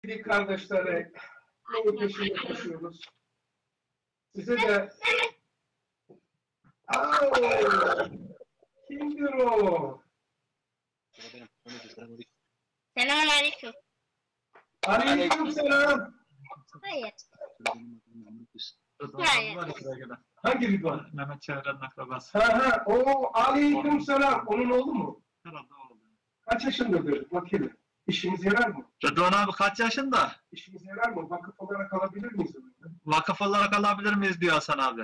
sevgili kardeşleri, yolu peşinde koşuyoruz. Size de kimdir o? Selamünaleyküm. Aleykümselam. Hayır. Hangi Rıdvan? Mehmet Çevren'in akrabası. O aleykümselam. Onun oğlu mu? Herhalde oldu. Kaç yaşındadır? Bakayım. İşimiz yarar mı? Rıdvan abi kaç yaşında? İşimiz yarar mı? Vakıf olarak alabilir miyiz? Vakıf olarak alabilir miyiz diyor Hasan abi.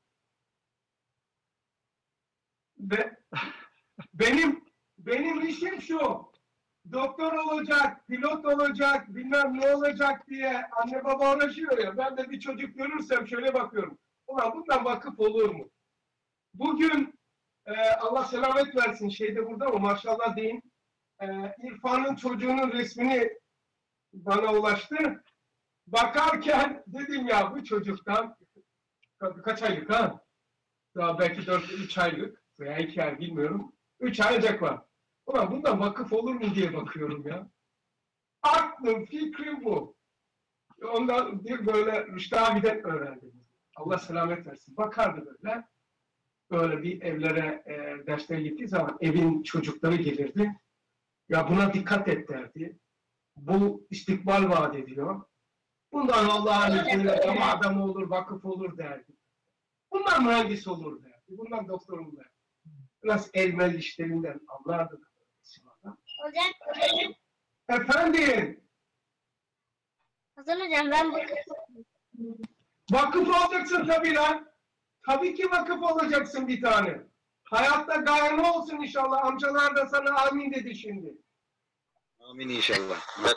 Benim işim şu. Doktor olacak, pilot olacak, bilmem ne olacak diye anne baba uğraşıyor ya. Ben de bir çocuk görürsem şöyle bakıyorum. Ulan bundan vakıf olur mu? Bugün Allah selamet versin şeyde burada ama maşallah deyin. İrfan'ın çocuğunun resmini bana ulaştı. Bakarken dedim ya bu çocuktan kaç aylık ha? Daha belki 4-3 aylık veya 2 ay bilmiyorum. 3 aylık var. Ulan bundan vakıf olur mu diye bakıyorum ya. Aklım, fikrim bu. Ondan bir böyle Rüştü abiden öğrendim. Allah selamet versin. Bakardı böyle. Böyle bir evlere derslere gittiği zaman evin çocukları gelirdi. Ya buna dikkat et derdi. Bu istikbal vaat ediyor. Bundan Allah'ın izniyle ama adam olur, vakıf olur derdi. Bundan mühendis olur derdi. Bundan doktor olur derdi. Biraz elmel işlerinden anlardı. Hocam. Efendim? Hasan hocam ben bu... Vakıf olacaksın tabii lan. Tabii ki vakıf olacaksın bir tane. Hayatta gaye ne olsun inşallah. Amcalar da sana amin dedi şimdi. Amin inşallah.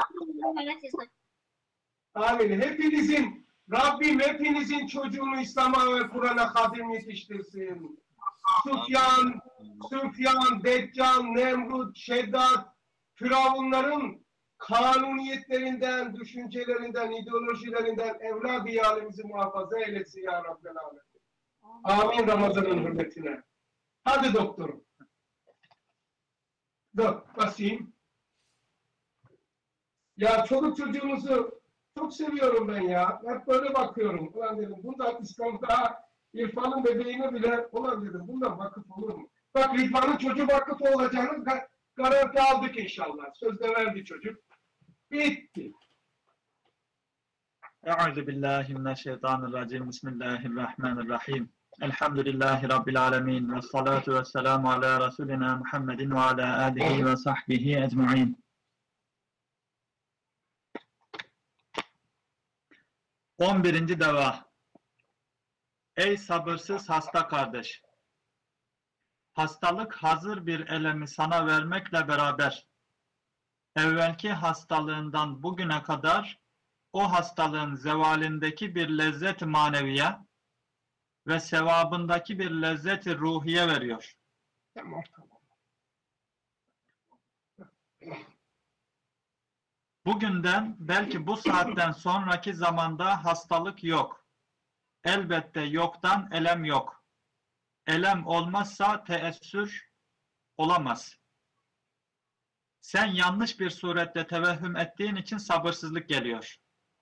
Amin. Hepinizin, Rabbim hepinizin çocuğunu İslam'a ve Kur'an'a hadim yetiştirsin. Süfyan, Deccal, Nemrut, Şeddat, Firavunların kanuniyetlerinden, düşüncelerinden, ideolojilerinden evlad-ı alemizi muhafaza eylesin ya Rabbel Alemin. Amin Ramazan'ın hürmetine. Hadi doktorum. Dur, basayım. Ya çoluk çocuğumuzu çok seviyorum ben ya. Hep böyle bakıyorum. Ulan dedim, bundan İslam'da İrfan'ın bebeğine bile, ulan dedim, bundan vakıf olur mu? Bak İrfan'ın çocuğu vakıf olacağını garanti aldık inşallah. Sözde verdi çocuk. Bitti. Euzubillahimineşşeytanirracim. Bismillahirrahmanirrahim. Elhamdülillahi Rabbil alemin. Ve salatu ve selamu ala Resulina Muhammedin ve ala alihi ve sahbihi ecma'in. 11. deva. Ey sabırsız hasta kardeş! Hastalık hazır bir elemi sana vermekle beraber, evvelki hastalığından bugüne kadar o hastalığın zevalindeki bir lezzet-i maneviye ve sevabındaki bir lezzet-i ruhiye veriyor. Tamam. Bugünden belki bu saatten sonraki zamanda hastalık yok. Elbette yoktan elem yok. Elem olmazsa teessür olamaz. Sen yanlış bir surette tevehhüm ettiğin için sabırsızlık geliyor.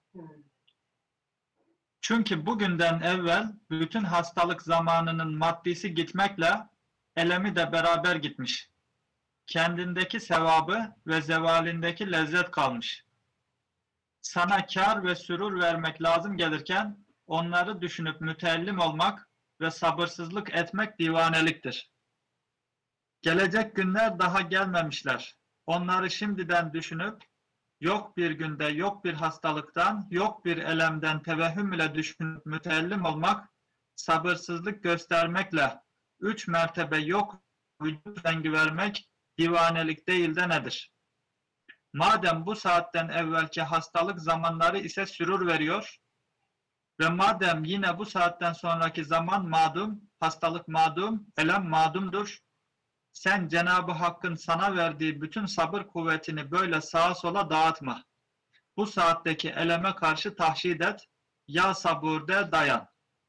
Çünkü bugünden evvel bütün hastalık zamanının maddisi gitmekle elemi de beraber gitmiş. Kendindeki sevabı ve zevalindeki lezzet kalmış. Sana kar ve sürur vermek lazım gelirken onları düşünüp müteellim olmak ve sabırsızlık etmek divaneliktir. Gelecek günler daha gelmemişler. Onları şimdiden düşünüp yok bir günde, yok bir hastalıktan, yok bir elemden tevehhüm ile düşünüp müteellim olmak, sabırsızlık göstermekle 3 mertebe yok vücut rengi vermek divanelik değil de nedir? Madem bu saatten evvelki hastalık zamanları ise sürur veriyor ve madem yine bu saatten sonraki zaman madum, hastalık madum, elem madumdur, sen Cenab-ı Hakk'ın sana verdiği bütün sabır kuvvetini böyle sağa sola dağıtma. Bu saatteki eleme karşı tahşid et, ya sabır de dayan.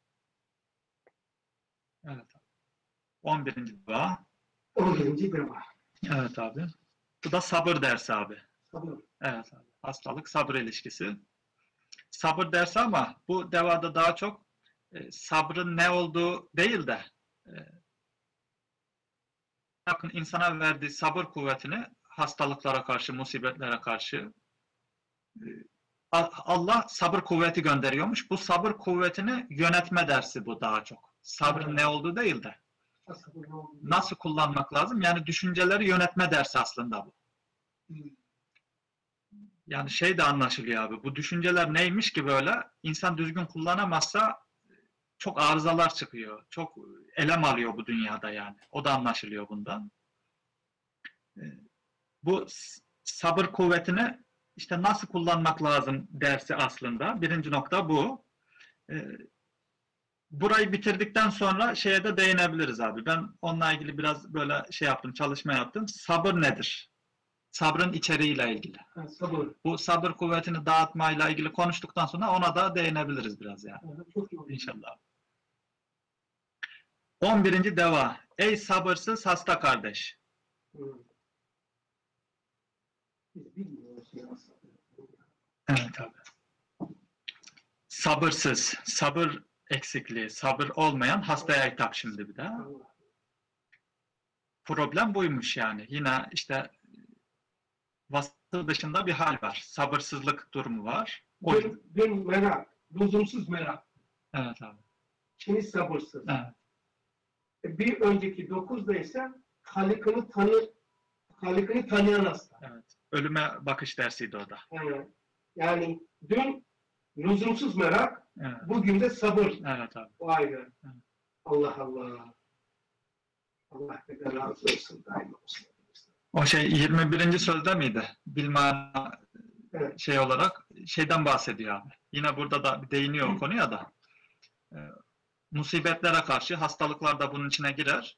Evet abi. 11. dua. 11. deva. Evet abi. Bu da sabır dersi abi. Sabır. Evet abi. Hastalık sabır ilişkisi. Sabır dersi ama bu devada daha çok sabrın ne olduğu değil de bakın insana verdiği sabır kuvvetini hastalıklara karşı, musibetlere karşı Allah sabır kuvveti gönderiyormuş. Bu sabır kuvvetini yönetme dersi bu daha çok. Sabrın ne olduğu değil de nasıl kullanmak lazım? Yani düşünceleri yönetme dersi aslında bu. Yani şey de anlaşılıyor abi. Bu düşünceler neymiş ki böyle? İnsan düzgün kullanamazsa çok arızalar çıkıyor. Çok elem alıyor bu dünyada yani. O da anlaşılıyor bundan. Bu sabır kuvvetini işte nasıl kullanmak lazım dersi aslında. Birinci nokta bu. Burayı bitirdikten sonra şeye de değinebiliriz abi. Ben onunla ilgili biraz böyle şey yaptım, çalışma yaptım. Sabır nedir? Sabrın içeriğiyle ilgili. Sabır. Bu sabır kuvvetini dağıtmayla ilgili konuştuktan sonra ona da değinebiliriz biraz yani. Çok iyi oldu. İnşallah. 11. deva. Ey sabırsız hasta kardeş. Biz bilmiyoruz ya. Evet abi. Sabırsız, sabır eksikliği, sabır olmayan hastaya hitap şimdi bir de. Problem buymuş yani. Yine işte vasıfı dışında bir hal var. Sabırsızlık durumu var. O... Dün merak, lüzumsuz merak. Evet abi. Şimdi sabırsız. Evet. Bir önceki 9'da ise Halık'ını tanıyan hasta. Evet. Ölüme bakış dersiydi o da. Yani dün lüzumsuz merak, Evet. bugün de sabır. Evet abi. Vay be. Evet. Allah Allah. Allah ne razı olsun, daima olsun. O şey 21. sözde miydi? Bilmana Evet. şey olarak şeyden bahsediyor abi. Yine burada da değiniyor o konuya da. Musibetlere karşı hastalıklar da bunun içine girer.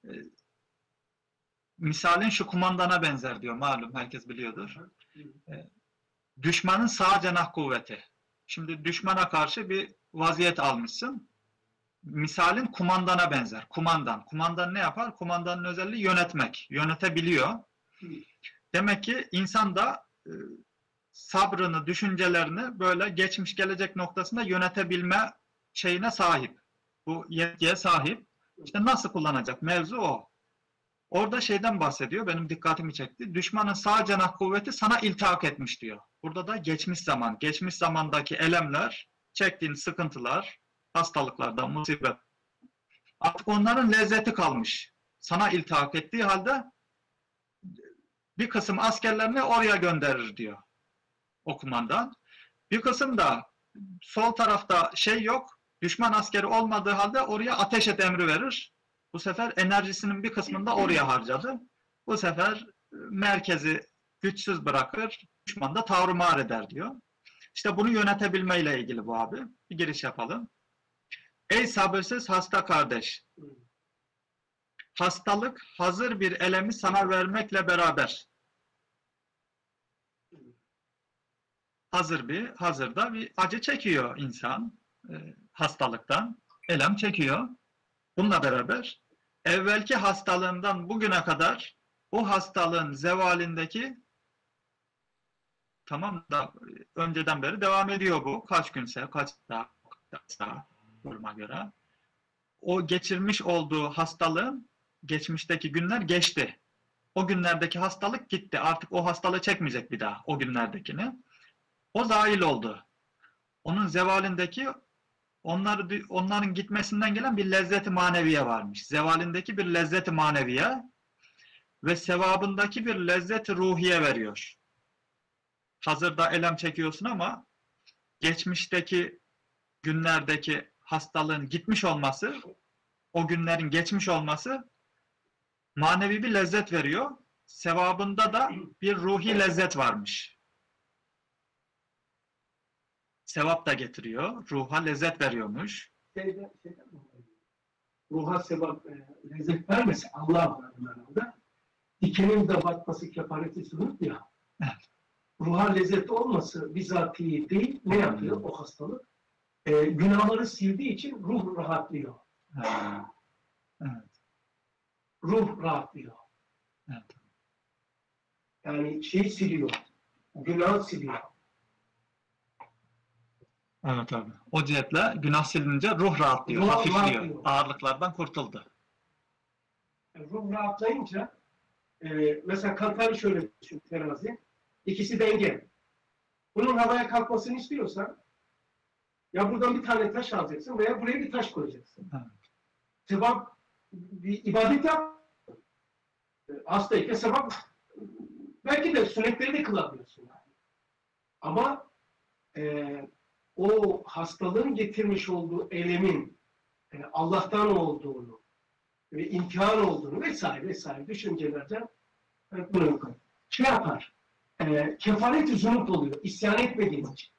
Misalin şu kumandana benzer diyor. Malum herkes biliyordur. Düşmanın sağ cenah kuvveti. Şimdi düşmana karşı bir vaziyet almışsın. Misalin kumandana benzer. Kumandan. Kumandan ne yapar? Kumandanın özelliği yönetmek. Yönetebiliyor. Demek ki insan da sabrını, düşüncelerini böyle geçmiş gelecek noktasında yönetebilme şeyine sahip. Bu yetkiye sahip. İşte nasıl kullanacak? Mevzu o. Orada şeyden bahsediyor. Benim dikkatimi çekti. Düşmanın sağ cenah kuvveti sana iltihak etmiş diyor. Burada da geçmiş zaman. Geçmiş zamandaki elemler, çektiğin sıkıntılar, hastalıklardan, musibet. Artık onların lezzeti kalmış. Sana iltihak ettiği halde bir kısım askerlerini oraya gönderir diyor o kumandan. Bir kısım da sol tarafta şey yok, düşman askeri olmadığı halde oraya ateş et emri verir. Bu sefer enerjisinin bir kısmını da oraya harcadı. Bu sefer merkezi güçsüz bırakır, düşman da tarumar eder diyor. İşte bunu yönetebilmeyle ilgili bu abi. Bir giriş yapalım. Ey sabırsız hasta kardeş! Hastalık hazır bir elemi sana vermekle beraber. Hazırda bir acı çekiyor insan hastalıktan. Elem çekiyor. Bununla beraber evvelki hastalığından bugüne kadar o hastalığın zevalindeki tamam da önceden beri devam ediyor bu. Kaç günse, kaç daha duruma göre. O geçirmiş olduğu hastalığın geçmişteki günler geçti. O günlerdeki hastalık gitti. Artık o hastalığı çekmeyecek bir daha o günlerdekini. O zahil oldu. Onun zevalindeki onların gitmesinden gelen bir lezzet-i maneviye varmış. Zevalindeki bir lezzet-i maneviye ve sevabındaki bir lezzet-i ruhiye veriyor. Hazırda elem çekiyorsun ama geçmişteki günlerdeki hastalığın gitmiş olması, o günlerin geçmiş olması manevi bir lezzet veriyor. Sevabında da bir ruhi lezzet varmış. Sevap da getiriyor. Ruha lezzet veriyormuş. Ruha sevap, lezzet vermese Allah var bunlarında. Dikenin de batması kefareti sınıf ya. Evet. Ruha lezzet olması bizatihi değil. Ne yapıyor o hastalık? Günahları sildiği için ruh rahatlıyor. Evet. Ruh rahatlıyor. Evet. Yani şeyi siliyor. Günah siliyor. Evet abi. O cihetle günah silince ruh rahatlıyor, Ruh hafifliyor. rahatlıyor. Ağırlıklardan kurtuldu. Ruh rahatlayınca mesela kantarı şöyle düşün terazi. İkisi denge. Bunun havaya kalkmasını istiyorsan ya buradan bir tane taş alacaksın veya buraya bir taş koyacaksın. Evet. Sevap bir ibadet yap. Hastayken sevap belki de sünnetleri de kılabiliyorsun. Yani. Ama o hastalığın getirmiş olduğu elemin Allah'tan olduğunu ve imtihan olduğunu vesaire düşüncelerden bunu şey yapar. Kefaret-i zunub oluyor. İsyan etmediğin için.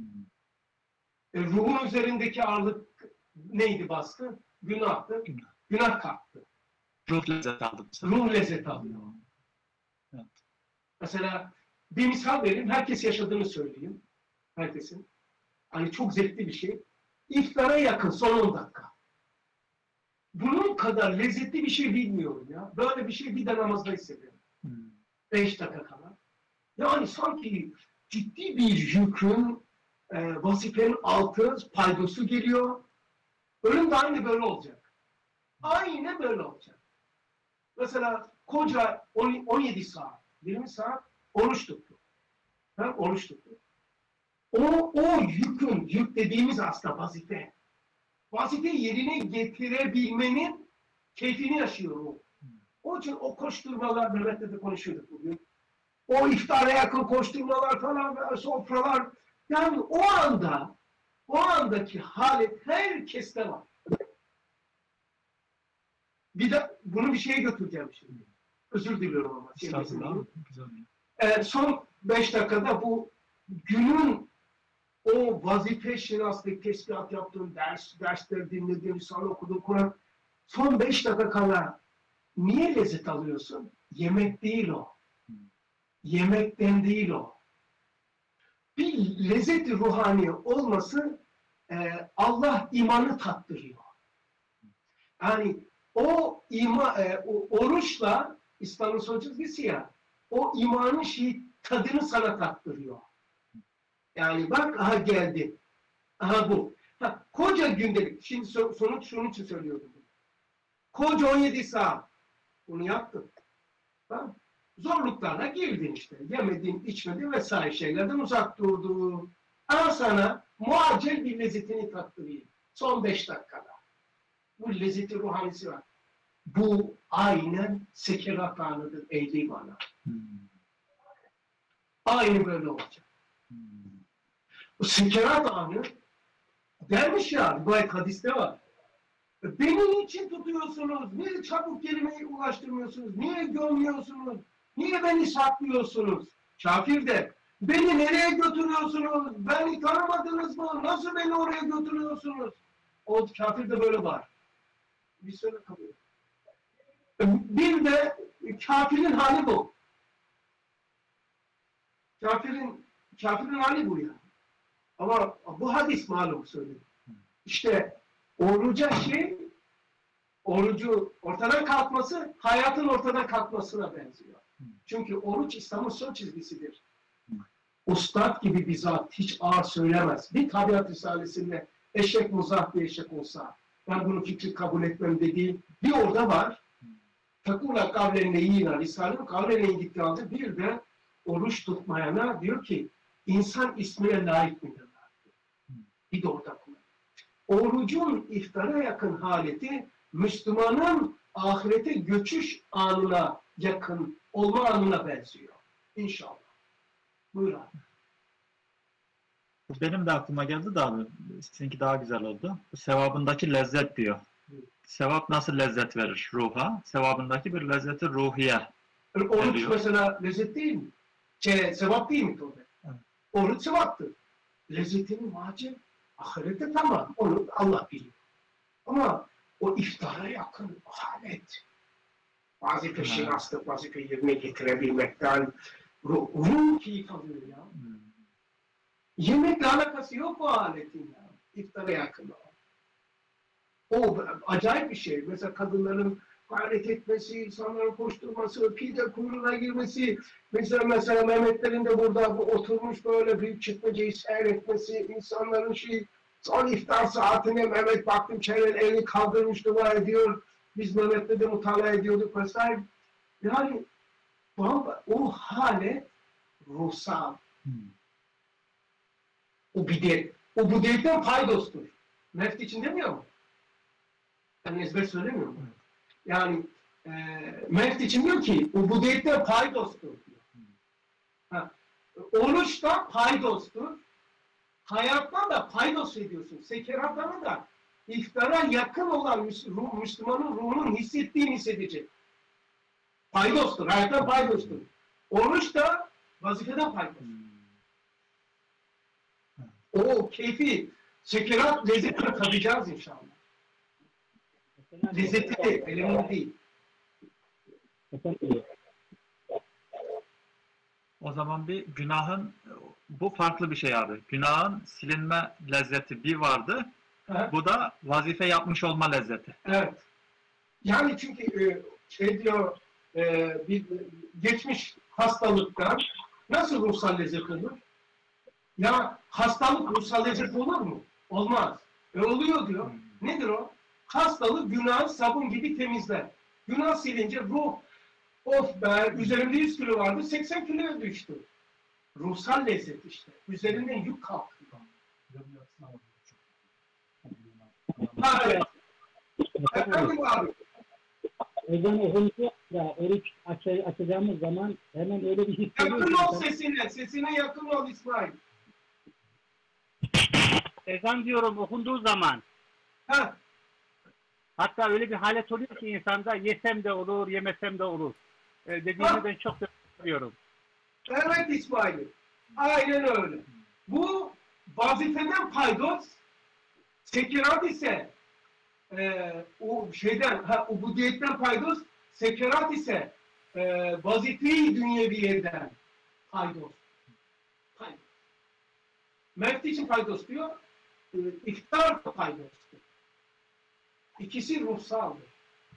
Ruhun üzerindeki ağırlık neydi baskı? Günahtı. Günah kalktı. Ruh lezzet aldı. Ruh lezzet alıyor. Evet. Mesela bir misal vereyim. Herkes yaşadığını söyleyeyim. Herkesin. Hani çok zevkli bir şey. İftara yakın son 10 dakika. Bunun kadar lezzetli bir şey bilmiyorum ya. Böyle bir şey bir de namazda hissediyorum. 5 dakika kadar. Yani sanki ciddi bir yükün, vazifenin altı, paydosu geliyor. Ölüm de aynı böyle olacak. Aynı böyle olacak. Mesela koca 17 saat, 20 saat oruç tuttu. Oruç tuttu. O yük dediğimiz aslında vazife. Vazifeyi yerine getirebilmenin keyfini yaşıyor o. Onun için o koşturmalar, Mehmet'le de konuşuyorduk bugün. O iftara yakın koşturmalar falan, sofralar. Yani o andaki halet herkeste var. Bir de bunu bir şeye götüreceğim şimdi. Özür diliyorum ama. Son 5 dakikada bu günün o vazife şinaslık, tesbihat yaptığın dersleri dinlediğin, sana okuduğun Kur'an son 5 dakika kala niye lezzet alıyorsun? Yemek değil o. Yemekten değil o. Bir lezzet-i ruhani olması Allah imanı tattırıyor. Yani o oruçla İslam'ın son çizgisi ya o imanın tadını sana tattırıyor. Yani bak aha geldi. Aha bu. Koca gündelik. Şimdi sonuç şunun için söylüyorum. Koca 17 saat. Bunu yaptın. Tamam. Zorluklarına girdin işte. Yemedin, içmedin vesaire şeylerden uzak durdun. Ama sana muacel bir lezzetini tattırayım. Son 5 dakikada. Bu lezzeti ruhanisi var. Bu aynen sekerat anıdır ey bana. Aynı böyle olacak. Bu sekerat anı dermiş ya, rivayet hadiste var. Beni niçin tutuyorsunuz? Niye çabuk kelimeyi ulaştırmıyorsunuz? Niye gömüyorsunuz? Niye beni saklıyorsunuz? Kafir de beni nereye götürüyorsunuz? Beni tanımadınız mı? Nasıl beni oraya götürüyorsunuz? O kafir de böyle var. Bir süre kalıyor. Bir de kafirin hali bu. Kafirin hali bu yani. Ama bu hadis malum söylüyor. İşte orucu ortadan kalkması hayatın ortadan kalkmasına benziyor. Çünkü oruç İslam'ın son çizgisidir. Ustad gibi bir zat hiç ağır söylemez. Bir tabiat risalesinde eşek muzah bir eşek olsa ben bunu fikri kabul etmem dediğim bir orada var. Takula kavlenle yiyina Risale'nin kavlenle gittiği halde bir de oruç tutmayana diyor ki insan ismine layık mıdır? Bir de orada kullanıyor. Orucun iftara yakın haleti Müslümanın ahirete göçüş anına yakın olma anına benziyor. İnşallah. Buyur abi. Benim de aklıma geldi de abi. Seninki daha güzel oldu. Sevabındaki lezzet diyor. Sevap nasıl lezzet verir ruha? Sevabındaki bir lezzeti ruhiye. Oruç veriyor. mesela lezzet değil mi? Sevap değil mi? Evet. Oruç sevaptır. Lezzetini vacip. Ahirette tamam. Onu Allah biliyor. Ama o iftara yakın halet. Vazife şinaslık, vazife yerine getirebilmekten ruh keyif alıyor ya. Yemekle alakası yok o aletin ya. İftara yakın o. O acayip bir şey. Mesela kadınların gayret etmesi, insanların koşturması, pide kuyruğuna girmesi, mesela Mehmetlerin de burada bu oturmuş böyle büyük çıkmacayı seyretmesi, insanların son iftar saatine Mehmet baktım çevrede elini kaldırmış dua ediyor, biz Mehmet'le de mutala ediyorduk vesaire. Yani o hale ruhsal. O bidetten paydostur. Neft için demiyor mu? Ben ezber söylemiyor mu? Yani Meft için diyor ki ubudiyetten paydostur diyor. Oruç da paydostur. Hayattan da paydos ediyorsun. Sekerattan da iftara yakın olan Müslümanın ruhunun hissettiğini hissedecek. Paydostur. Hayattan paydostur. Oruç da vazifeden paydostur. O keyfi, sekerat lezzetini tadacağız inşallah. Lezzeti de, elemini değil. O zaman bir günahın, bu farklı bir şey abi. Günahın silinme lezzeti bir vardı. Evet. Bu da vazife yapmış olma lezzeti. Evet. Yani çünkü diyor bir geçmiş hastalıktan nasıl ruhsal lezzet olur? Ya hastalık ruhsal lezzet olur mu? Olmaz. Oluyor diyor. Nedir o? Hastalık günahı sabun gibi temizler. Günah silince ruh, of be, üzerimde 100 kilo vardı, 80 kiloya düştü. Ruhsal lezzet işte. Üzerinden yük kalktı. Evet. Efendim abi. Ezan okununca da oruç açacağımız zaman hemen öyle bir hissediyoruz. Yakın ol sesine yakın ol İsmail. Ezan diyorum okunduğu zaman Ha. hatta öyle bir halet oluyor ki insanda yesem de olur, yemesem de olur. Dediğini ben çok seviyorum. Evet İsmail. Aynen öyle. Bu vazifeden paydos, sekirat ise ubudiyetten paydos, sekirat ise vazife-i dünyeviyeden paydos. Mevt için paydos diyor, iftar da paydostur. İkisi ruhsaldır.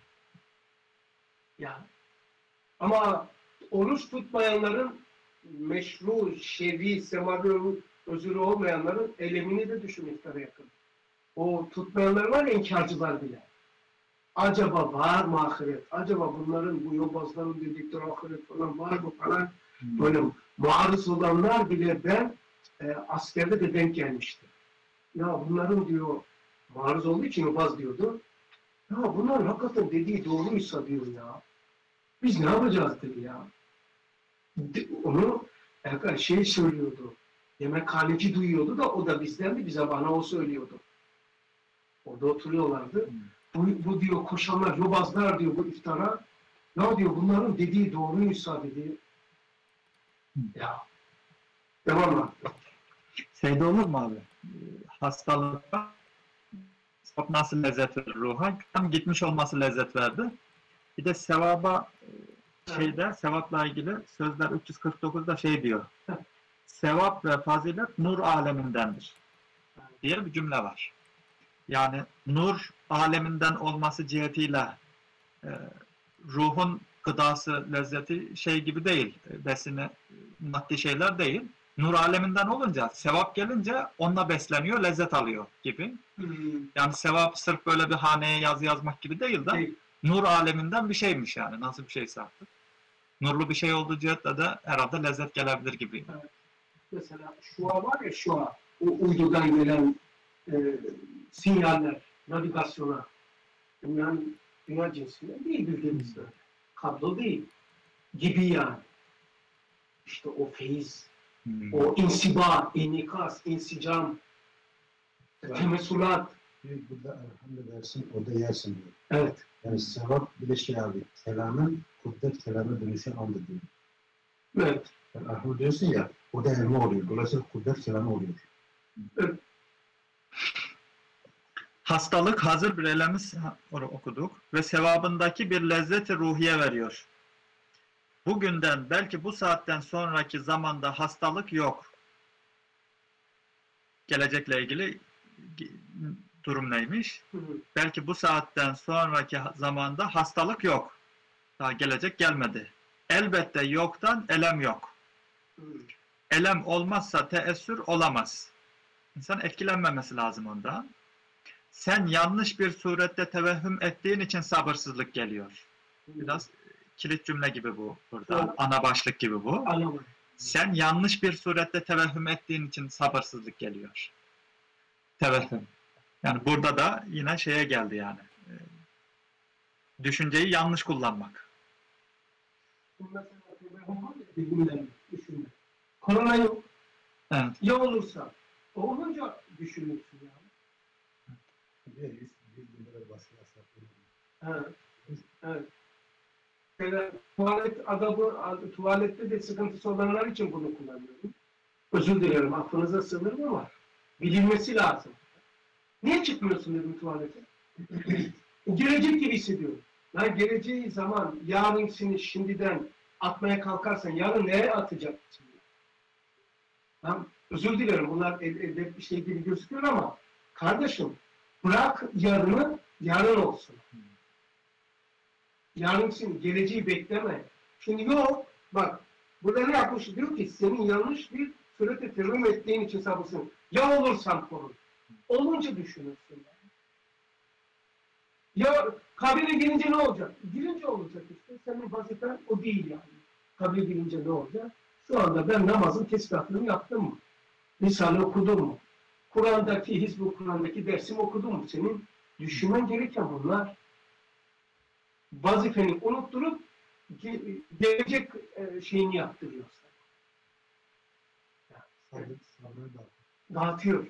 Yani. Ama oruç tutmayanların meşru, şer'i, semavi özürü olmayanların elemini de düşün iftara yakın. O tutmayanlar var ya, inkarcılar bile. Acaba var mı ahiret? Acaba bunların, bu yobazların dedikleri ahiret falan var mı falan? Böyle maruz olanlar bile ben askerde de denk gelmiştim. Ya bunların diyor, maruz olduğu için yobaz diyordu. Ya bunlar hakikaten dediği doğruysa diyor ya. Biz ne yapacağız dedi ya. Onu söylüyordu. Yemekhaneci duyuyordu da o da bizdendi, bana o söylüyordu. Orada oturuyorlardı. Bu diyor koşanlar, yobazlar diyor bu iftara. Ya diyor bunların dediği doğruysa dedi. Ya. Devam et. Şeyde olur mu abi? Hastalıkta nasıl lezzet verir ruha? Tam gitmiş olması lezzet verdi. Bir de sevaba sevapla ilgili sözler 349'da şey diyor. Sevap ve fazilet nur alemindendir diye bir cümle var. Yani nur aleminden olması cihetiyle ruhun gıdası, lezzeti şey gibi değil. Besini, maddi şeyler değil. Nur aleminden olunca, sevap gelince onunla besleniyor, lezzet alıyor gibi. Yani sevap sırf böyle bir haneye yazı yazmak gibi değil de nur aleminden bir şeymiş yani. Nasıl bir şeyse artık. Nurlu bir şey olduğu cihetle de herhalde lezzet gelebilir gibi. Evet. Mesela şua var ya şua, o uydudan gelen sinyaller, navigasyona, dünya cinsinden değil bildiğimiz böyle. Kablo değil. Gibi yani. İşte o feyiz, o insiba, inikas, insicam, temesulat. Burada elhamdülillah orada yersin diyor. Evet. Yani sevap bir de şey abi, kelamın kudret kelama dönüşü andı diyor. Evet. Yani ahul diyorsun ya, o da elma oluyor. Dolayısıyla kudret kelama oluyor. Evet. Hastalık hazır bir elemiz okuduk ve sevabındaki bir lezzeti ruhiye veriyor. Bugünden belki bu saatten sonraki zamanda hastalık yok. Gelecekle ilgili durum neymiş? Hı hı. Belki bu saatten sonraki zamanda hastalık yok. Daha gelecek gelmedi. Elbette yoktan elem yok. Hı. Elem olmazsa teessür olamaz. İnsan etkilenmemesi lazım ondan. Sen yanlış bir surette tevehhüm ettiğin için sabırsızlık geliyor. Biraz kilit cümle gibi bu burada. Evet. Ana başlık gibi bu. Anlamadım. Sen yanlış bir surette tevehhüm ettiğin için sabırsızlık geliyor. Tevehhüm. Yani burada da yine şeye geldi yani. Düşünceyi yanlış kullanmak. Şimdi mesela tevehhüm var ya, bilimden düşünme. Korona yok. Evet. Ya olursa? O olunca düşünürsün yani. Biz bunlara basın asapları. Evet. Evet. Böyle tuvalet adabı, tuvalette de sıkıntısı olanlar için bunu kullanıyorum. Özür dilerim, aklınıza sığınır mı var? Bilinmesi lazım. Niye çıkmıyorsun dedim tuvalete? Gelecek gibi hissediyorum. Ya geleceği zaman, yarın seni şimdiden atmaya kalkarsan, yarın nereye atacaksın? Ben özür dilerim, bunlar edep bir şey gibi gözüküyor ama kardeşim, bırak yarını, yarın olsun. Yarın için geleceği bekleme. Şimdi yok, bak, burada ne yapmış? Diyor ki, senin yanlış bir surete tevhüm ettiğin için sabırsın. Ya olursan korun. Olunca düşünürsün. Yani. Ya kabire girince ne olacak? Girince olacak işte. Senin vazifen o değil yani. Kabire girince ne olacak? Şu anda ben namazın tesbihatını yaptım mı? Risale okudum mu? Kur'an'daki, Hizb-ı Kur'an'daki dersimi okudum mu? Senin düşünmen gereken bunlar. Vazifeni unutturup gelecek şeyini yaptırıyorsun. Sabrı da. Dağıtıyor.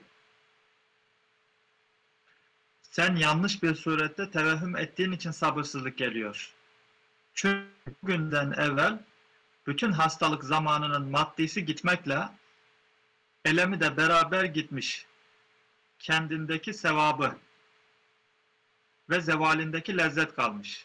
Sen yanlış bir surette tevehhüm ettiğin için sabırsızlık geliyor. Çünkü günden evvel bütün hastalık zamanının maddisi gitmekle elemi de beraber gitmiş. Kendindeki sevabı ve zevalindeki lezzet kalmış.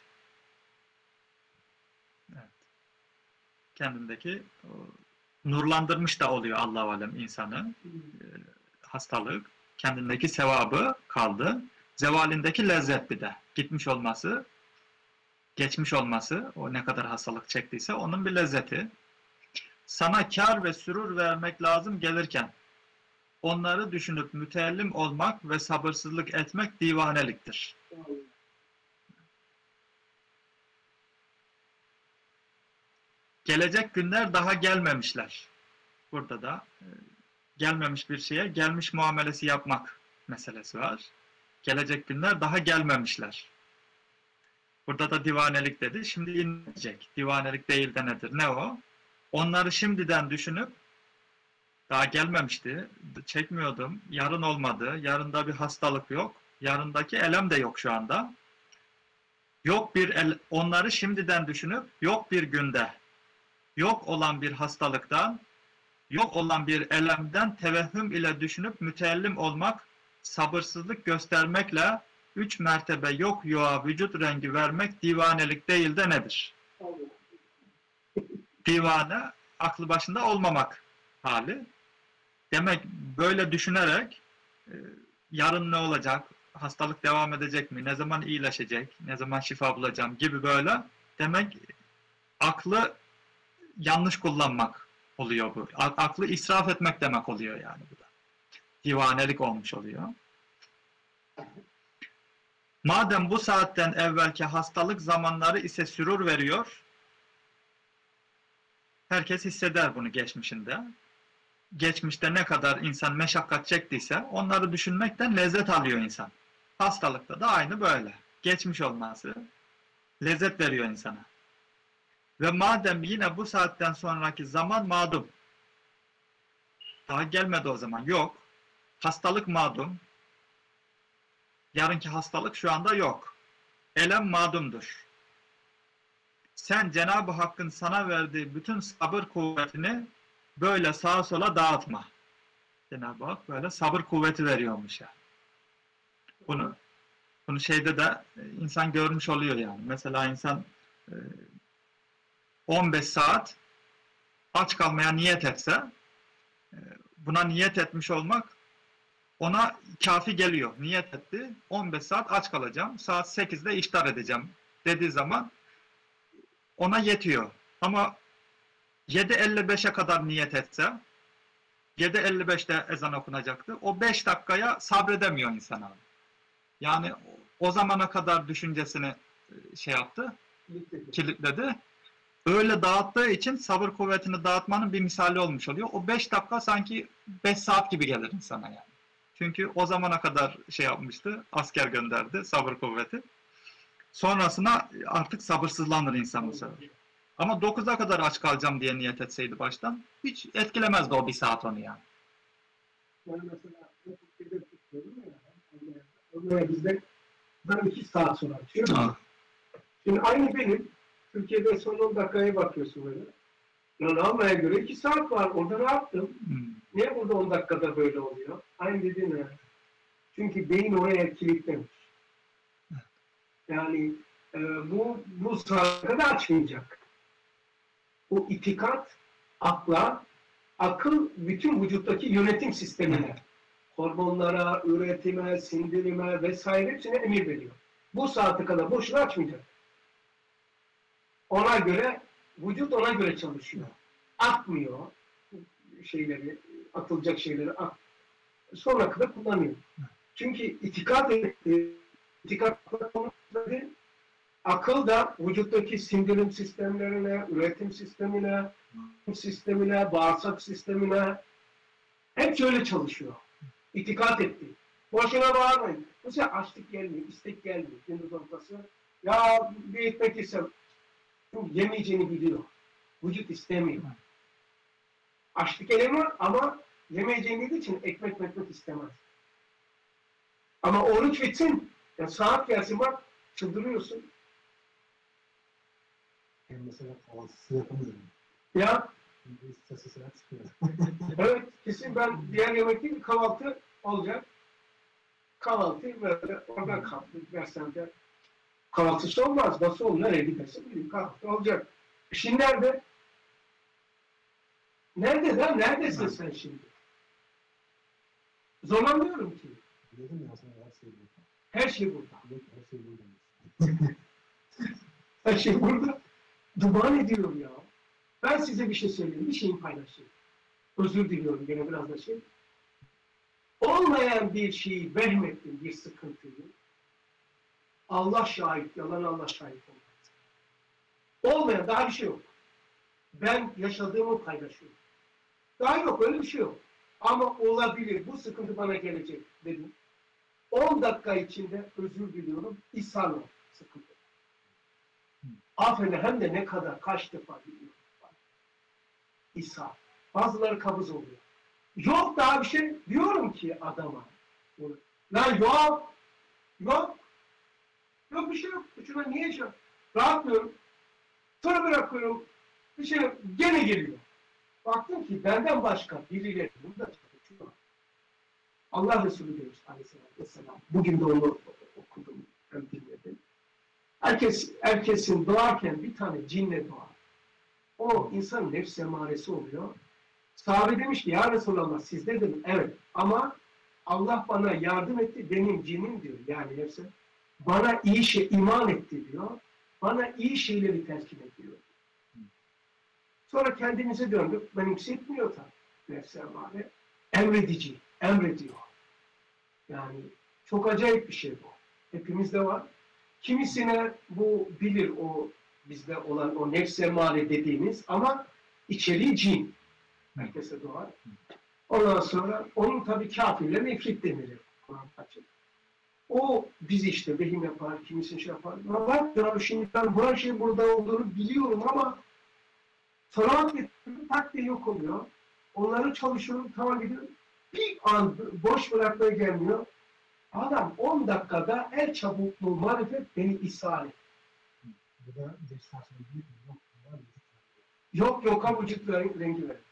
Evet. Kendindeki nurlandırmış da oluyor Allah-u Alem insanı. Hastalık, kendindeki sevabı kaldı. Zevalindeki lezzet bir de. Gitmiş olması, geçmiş olması, o ne kadar hastalık çektiyse onun bir lezzeti. Sana kar ve sürur vermek lazım gelirken, onları düşünüp müteellim olmak ve sabırsızlık etmek divaneliktir. Gelecek günler daha gelmemişler. Burada da gelmemiş bir şeye gelmiş muamelesi yapmak meselesi var. Gelecek günler daha gelmemişler. Burada da divanelik dedi. Şimdi inecek. Divanelik değil de nedir? Ne o? Onları şimdiden düşünüp daha gelmemişti. Çekmiyordum. Yarın olmadı. Yarında bir hastalık yok. Yarındaki elem de yok şu anda. Yok bir onları şimdiden düşünüp yok bir günde yok olan bir hastalıktan, yok olan bir elemden tevehhüm ile düşünüp müteellim olmak, sabırsızlık göstermekle 3 mertebe yok yoğa vücut rengi vermek divanelik değil de nedir? Divane, aklı başında olmamak hali. Demek böyle düşünerek yarın ne olacak, hastalık devam edecek mi, ne zaman iyileşecek, ne zaman şifa bulacağım gibi böyle demek aklı yanlış kullanmak oluyor bu. Aklı israf etmek demek oluyor yani bu da. Divanelik olmuş oluyor. Madem bu saatten evvelki hastalık zamanları ise sürur veriyor, herkes hisseder bunu geçmişinde. Geçmişte ne kadar insan meşakkat çektiyse onları düşünmekten lezzet alıyor insan. Hastalıkta da aynı böyle. Geçmiş olması lezzet veriyor insana. Ve madem yine bu saatten sonraki zaman madum. Daha gelmedi o zaman. Yok. Hastalık madum. Yarınki hastalık şu anda yok. Elem madumdur. Sen Cenab-ı Hakk'ın sana verdiği bütün sabır kuvvetini böyle sağa sola dağıtma. Cenab-ı Hak böyle sabır kuvveti veriyormuş yani. Bunu şeyde de insan görmüş oluyor yani. Mesela insan 15 saat aç kalmaya niyet etse, buna niyet etmiş olmak ona kafi geliyor. Niyet etti. 15 saat aç kalacağım. Saat 8'de iftar edeceğim dediği zaman ona yetiyor. Ama 7.55'e kadar niyet etse 7.55'te ezan okunacaktı. O 5 dakikaya sabredemiyor insan abi. Yani o zamana kadar düşüncesini şey yaptı, kilitledi. Öyle dağıttığı için sabır kuvvetini dağıtmanın bir misali olmuş oluyor. O 5 dakika sanki 5 saat gibi gelir insana yani. Çünkü o zamana kadar şey yapmıştı, asker gönderdi, sabır kuvveti. Sonrasına artık sabırsızlanır insan bu sefer. Ama 9'a kadar aç kalacağım diye niyet etseydi baştan, hiç etkilemezdi o 1 saat onu yani. Yani mesela Türkiye'de tutuyorum ya, Almanya bizde ben 2 saat sonra açıyorum. Ha. Şimdi aynı benim, Türkiye'de son 10 dakikaya bakıyorsun böyle. Yani Almanya'ya göre 2 saat var, orada ne yaptım? Niye burada 10 dakikada böyle oluyor? Aynı dediğin ya. Çünkü beyin oraya kilitlemiş. Yani bu saate de açmayacak. O itikat, akıl bütün vücuttaki yönetim sistemine, hormonlara, üretime, sindirime vesaire hepsine emir veriyor. Bu saate kadar boşuna açmayacak. Ona göre, vücut ona göre çalışıyor. Atmıyor şeyleri, atılacak şeyleri sonra kadar kullanıyor. Çünkü itikat akıl da vücuttaki sindirim sistemlerine, üretim sistemine, bağırsak sistemine hep şöyle çalışıyor. İtikat etti. Boşuna bağırmayın. Bu sefer açlık gelmiyor, istek gelmiyor. Gündüz ortası. Ya bir ekmek yesem. Çünkü yemeyeceğini biliyor. Vücut istemiyor. Açlık elemi ama yemeyeceğini bildiği için ekmek istemez. Ama oruç bitsin. Ya saat gelsin bak çıldırıyorsun. Ben mesela kahvaltısı yapamıyorum. Ya Şimdi istesine çıkıyor. evet kesin ben diğer yemek değil kahvaltı olacak. Kahvaltı böyle oradan kalktım dersende. Kahvaltısı olmaz. Nasıl olur? Nereye gidersin? Bileyim kahvaltı olacak. Şimdi nerede? Nerede lan? Neredesin sen şimdi? Zorlanmıyorum ki. Dedim ya sana her şey burada. Her şey burada. Yok, her şey burada. Her şey burada. Duman ediyorum ya. Ben size bir şey söyleyeyim. Bir şeyin paylaşayım. Özür diliyorum gene biraz da şey. Olmayan bir şeyi vehmettim, bir sıkıntıyı. Allah şahit, yalan Allah şahit olmaz. Olmayan daha bir şey yok. Ben yaşadığımı paylaşıyorum. Daha yok, öyle bir şey yok. Ama olabilir, bu sıkıntı bana gelecek dedim. 10 dakika içinde özür diliyorum, ishal o sıkıntı. Aferin hem de ne kadar, kaç defa biliyorum. İshal. Bazıları kabız oluyor. Yok daha bir şey diyorum ki adama. Lan yok. Yok. Yok bir şey yok. Şuna niye şey? Rahatlıyorum. Sonra bırakıyorum. Bir şey yok. Gene geliyor. Baktım ki benden başka birileri burada çalışıyor. Allah Resulü diyoruz aleyhissalatü vesselam. Bugün de onu okudum. Hem dinledim. Herkesin doğarken bir tane cinle doğar. O insanın nefs emaresi oluyor. Sahabe demiş ki ya Resulallah siz de dedim evet ama Allah bana yardım etti benim cinim diyor yani nefse. Bana iyi şey iman etti diyor. Bana iyi şeyleri telkin ediyor. Sonra kendimize döndük. Benimkisi etmiyor tabii. Nefse emare. Emrediyor. Yani çok acayip bir şey bu. Hepimizde var. Kimisine bu bilir o bizde olan o nefs emare dediğimiz ama içeriği cin. Herkese doğar. Ondan sonra onun tabii kafirle nefret denilir. O bizi işte vehim yapar, kimisini şey yapar. Bak ya şimdi ben bu her şey burada olduğunu biliyorum ama sonra tak diye yok oluyor. Onları çalışıyorum, tamam gidiyorum. Bir an boş bırakmaya gelmiyor. Adam 10 dakikada el çabukluğu marifet beni ishal etti. Bu da destasyon değil mi? Yok ha vücut rengi ver.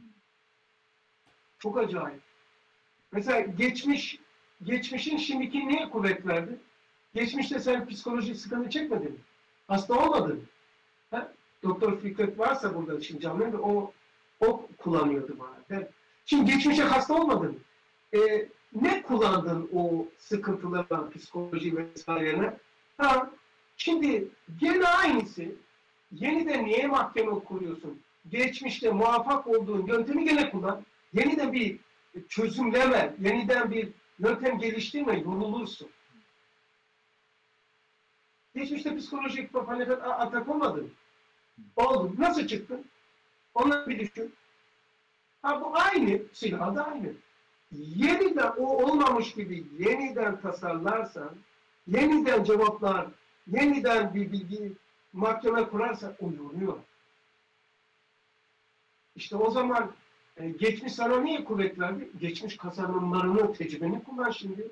Çok acayip. Mesela geçmişin şimdiki neye kuvvet verdi? Geçmişte sen psikolojik sıkıntı çekmedin mi? Hasta olmadın mı? Ha? Doktor Fikret varsa burada şimdi canlı o kullanıyordu bana. Şimdi geçmişe hasta olmadın mı? ne kullandın o sıkıntılardan, psikoloji vesairene? Ha, şimdi gene aynısı. Yeniden niye mahkeme kuruyorsun? Geçmişte muvaffak olduğun yöntemi gene kullan. Yeniden bir çözümleme, yeniden bir yöntem geliştirme, yorulursun. Geçmişte psikolojik propaganda atak olmadı mı? Oldu. Nasıl çıktın? Onları bir düşün. Ha bu aynı, silah da aynı. Yeniden o olmamış gibi yeniden tasarlarsan, yeniden cevaplar, yeniden bir bilgi mahkeme kurarsan o yoruyor. İşte o zaman geçmiş sana niye kuvvet verdi? Geçmiş kazanımlarını, tecrübeni kullan şimdi.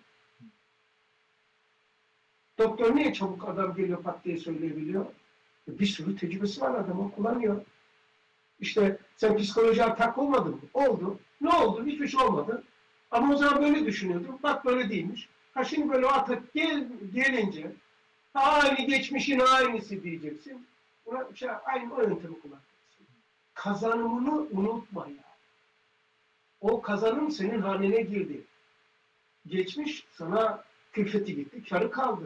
Doktor niye çabuk adam geliyor pat diye söyleyebiliyor? Bir sürü tecrübesi var adamın, kullanıyor. İşte sen psikoloji atak olmadın mı? Oldu. Ne oldu? Hiçbir şey olmadı. Ama o zaman böyle düşünüyordum. Bak böyle değilmiş. Ha şimdi böyle atak gelince aynı geçmişin aynısı diyeceksin. Buna aynı o yöntemi kullanacaksın. Kazanımını unutma ya. O kazanım senin hanene girdi. Geçmiş sana külfeti gitti, karı kaldı.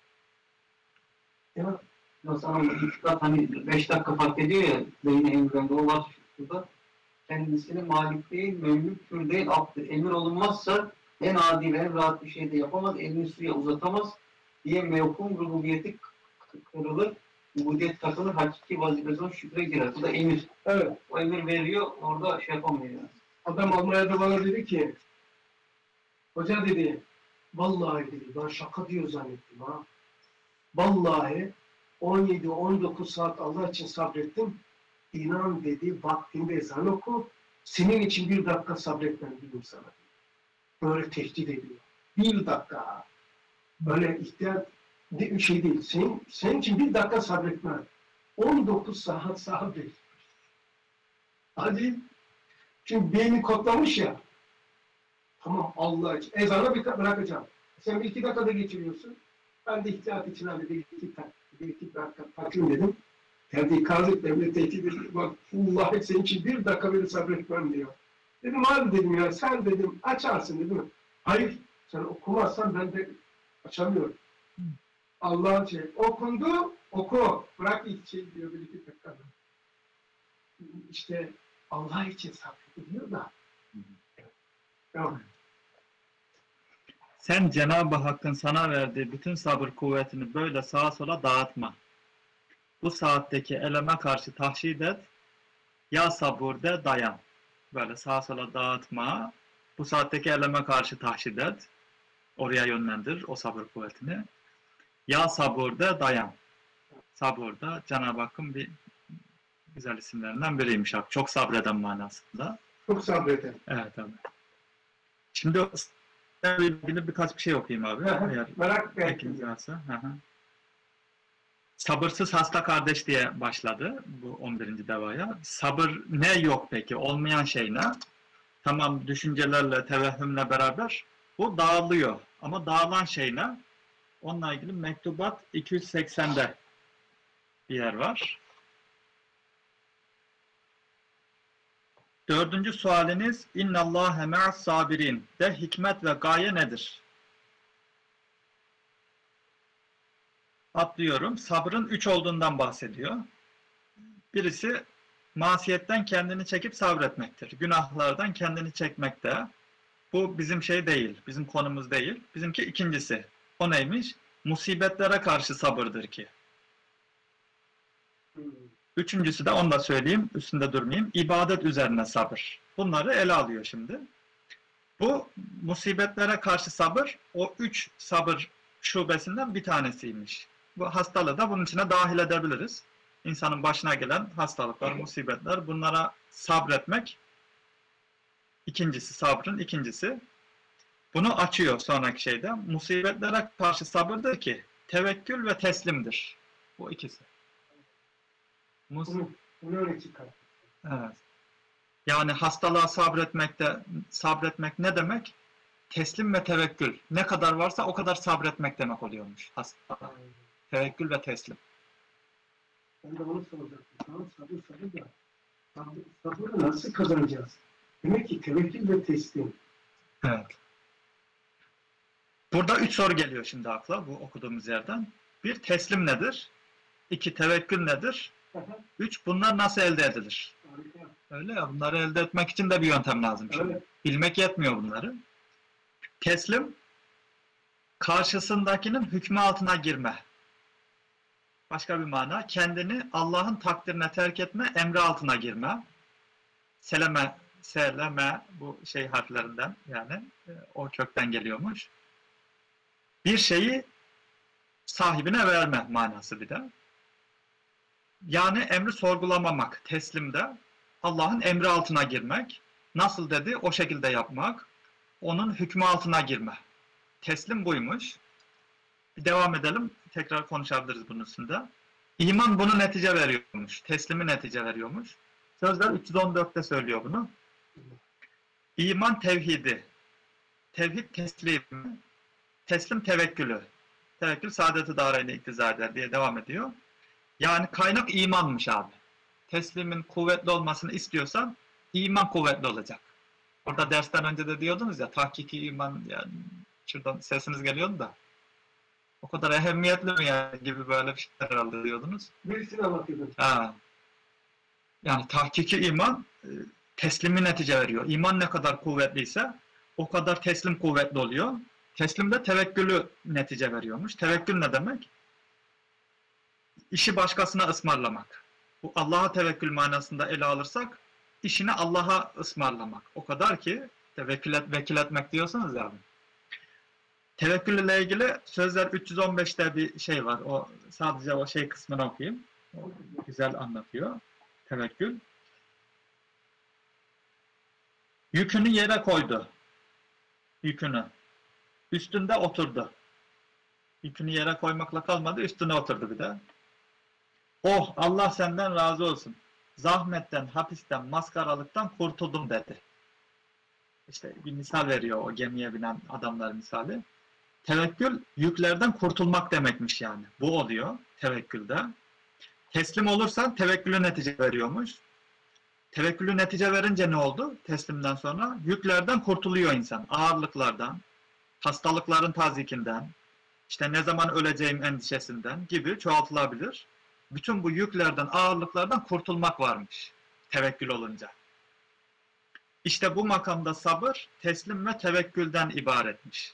Ya Mesela üstad hani 5 dakika fark ediyor ya, beyni emrinde o var şurada. Kendisini malik değil, memlük tür değil, abd. Emir olunmazsa en adi ve en rahat bir şey de yapamaz, elini suya uzatamaz diye mevhum rububiyeti kırılır, ubudiyet takılır, hakiki vazifesine şükre girer. Bu da emir. evet. O emir veriyor, orada şey yapamıyor yani. Adam Almanya'da bana dedi ki, hoca dedi, vallahi dedi, ben şaka diyor zannettim ha. Vallahi 17-19 saat Allah için sabrettim. İnan dedi, vaktinde ezan oku, senin için 1 dakika sabretmem dedim sana. Böyle tehdit ediyor. 1 dakika. Böyle ihtiyat bir şey değil. Senin için 1 dakika sabretmem. 19 saat sabret. Hadi. Çünkü beyni kodlamış ya. Tamam Allah için. Ezana bırakacağım. Sen 1-2 dakikada geçiriyorsun. Ben de ihtiyat için hani 1-2 dakika takvim dedim. Terdi ikaz et, devlet tehdit edildi. Bak Allah senin için 1 dakika beni sabretmem diyor. Dedim abi dedim ya sen dedim açarsın dedim. Hayır sen okumazsan ben de açamıyorum. Allah'ın şey okundu oku. Bırak ilk şey diyor 1-2 dakikada. İşte Allah için sabrediliyor da. Tamam. Sen Cenab-ı Hakk'ın sana verdiği bütün sabır kuvvetini böyle sağa sola dağıtma. Bu saatteki eleme karşı tahşid et. Ya sabır de dayan. Böyle sağa sola dağıtma. Bu saatteki eleme karşı tahşid et. Oraya yönlendir o sabır kuvvetini. Ya sabır de dayan. Sabır da Cenab-ı Hakk'ın bir güzel isimlerinden biriymiş. Çok sabreden manasında. Çok sabreder. Evet abi. Şimdi ilgili birkaç bir şey okuyayım abi. Eğer Merak ekiniz ettim. varsa. Sabırsız hasta kardeş diye başladı bu 11. devaya. Sabır ne yok peki? Olmayan şey ne? Tamam düşüncelerle, tevehhümle beraber bu dağılıyor. Ama dağılan şey ne? Onunla ilgili Mektubat 280'de bir yer var. 4. sualiniz İnnallâhe me'as sabirin de hikmet ve gaye nedir? Atlıyorum. Sabrın 3 olduğundan bahsediyor. Birisi masiyetten kendini çekip sabretmektir. Günahlardan kendini çekmekte. Bu bizim şey değil. Bizim konumuz değil. Bizimki ikincisi. O neymiş? Musibetlere karşı sabırdır ki. Üçüncüsü de onu da söyleyeyim. Üstünde durmayayım. İbadet üzerine sabır. Bunları ele alıyor şimdi. Bu musibetlere karşı sabır o 3 sabır şubesinden bir tanesiymiş. Bu hastalığı da bunun içine dahil edebiliriz. İnsanın başına gelen hastalıklar, musibetler, bunlara sabretmek ikincisi, sabrın ikincisi. Bunu açıyor sonraki şeyde. Musibetlere karşı sabırdır ki tevekkül ve teslimdir. Bu ikisi. Bunu öyle çıkar. Evet. Yani hastalığa sabretmek ne demek? Teslim ve tevekkül. Ne kadar varsa o kadar sabretmek demek oluyormuş hastalığa. Tevekkül ve teslim. Ben de onu soracaktım. Tamam sabır da. Sabrı nasıl kazanacağız? Demek ki tevekkül ve teslim. Evet. Burada 3 soru geliyor şimdi akla bu okuduğumuz yerden. 1. Teslim nedir? 2. Tevekkül nedir? 3. Bunlar nasıl elde edilir? Harika. Öyle ya, bunları elde etmek için de bir yöntem lazım şimdi. Öyle. Bilmek yetmiyor bunları. Teslim, karşısındakinin hükmü altına girme. Başka bir mana, kendini Allah'ın takdirine terk etme, emri altına girme. Seleme, seleme bu şey harflerinden, yani o kökten geliyormuş. Bir şeyi sahibine verme manası bir de. Yani emri sorgulamamak, teslimde Allah'ın emri altına girmek. Nasıl dedi o şekilde yapmak. Onun hükmü altına girme. Teslim buymuş. Bir devam edelim. Tekrar konuşabiliriz bunun üstünde. İman bunu netice veriyormuş. Teslimi netice veriyormuş. Sözler 314'te söylüyor bunu. İman tevhidi. Tevhid teslimi. Teslim tevekkülü. Tevekkül saadeti dâreyn'e iktiza eder diye devam ediyor. Yani kaynak imanmış abi. Teslimin kuvvetli olmasını istiyorsan iman kuvvetli olacak. Orada dersten önce de diyordunuz ya tahkiki iman, yani şuradan sesiniz geliyordu da o kadar ehemmiyetli mi yani gibi böyle bir şeyler herhalde diyordunuz. Birisine bakıyordum. Ha. Yani tahkiki iman teslimi netice veriyor. İman ne kadar kuvvetliyse o kadar teslim kuvvetli oluyor. Teslim de tevekkülü netice veriyormuş. Tevekkül ne demek? İşi başkasına ısmarlamak. Bu Allah'a tevekkül manasında ele alırsak işini Allah'a ısmarlamak. O kadar ki vekil etmek diyorsunuz ya. Tevekkül ile ilgili sözler 315'te bir şey var. O sadece o şey kısmını okuyayım. O güzel anlatıyor. Tevekkül. Yükünü yere koydu. Yükünü. Üstünde oturdu. Yükünü yere koymakla kalmadı, üstüne oturdu bir de. Oh, Allah senden razı olsun. Zahmetten, hapisten, maskaralıktan kurtuldum dedi. İşte bir misal veriyor o gemiye binen adamlar misali. Tevekkül, yüklerden kurtulmak demekmiş yani. Bu oluyor tevekkülde. Teslim olursan tevekkülü netice veriyormuş. Tevekkülü netice verince ne oldu? Teslimden sonra yüklerden kurtuluyor insan. Ağırlıklardan, hastalıkların tazikinden, işte ne zaman öleceğim endişesinden gibi çoğaltılabilir. Bütün bu yüklerden, ağırlıklardan kurtulmak varmış tevekkül olunca. İşte bu makamda sabır, teslim ve tevekkülden ibaretmiş.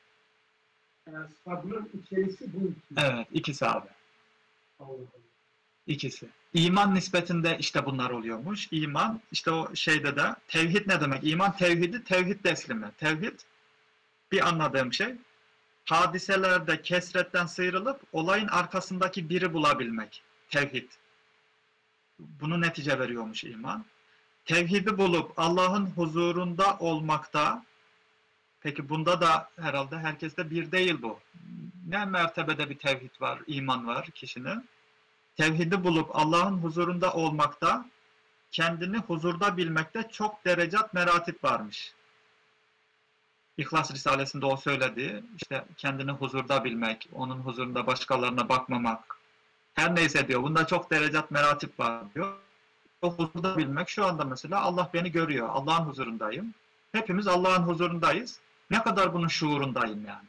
Yani sabrın içerisi bu iki. Evet, ikisi abi. Allah'ım. İkisi. İman nispetinde işte bunlar oluyormuş. İman, işte o şeyde de, tevhid ne demek? İman tevhidi, tevhid teslimi. Tevhid, bir anladığım şey, hadiselerde kesretten sıyrılıp olayın arkasındaki biri bulabilmek. Tevhid. Bunu netice veriyormuş iman. Tevhidi bulup Allah'ın huzurunda olmakta, peki bunda da herhalde herkeste bir değil bu. Ne mertebede bir tevhid var, iman var kişinin. Tevhidi bulup Allah'ın huzurunda olmakta, kendini huzurda bilmekte çok derecat meratip varmış. İhlas Risalesi'nde o söyledi. İşte kendini huzurda bilmek, onun huzurunda başkalarına bakmamak. Her neyse diyor. Bunda çok derecat meratip var diyor. O huzurda bilmek şu anda mesela Allah beni görüyor. Allah'ın huzurundayım. Hepimiz Allah'ın huzurundayız. Ne kadar bunun şuurundayım yani.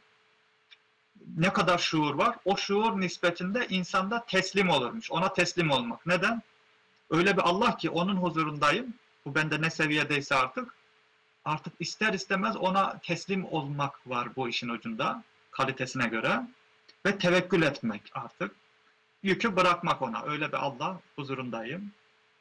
Ne kadar şuur var? O şuur nispetinde insanda teslim olurmuş. Ona teslim olmak. Neden? Öyle bir Allah ki onun huzurundayım. Bu bende ne seviyedeyse artık ister istemez ona teslim olmak var bu işin ucunda. Kalitesine göre. Ve tevekkül etmek artık. Yükü bırakmak ona. Öyle bir Allah huzurundayım.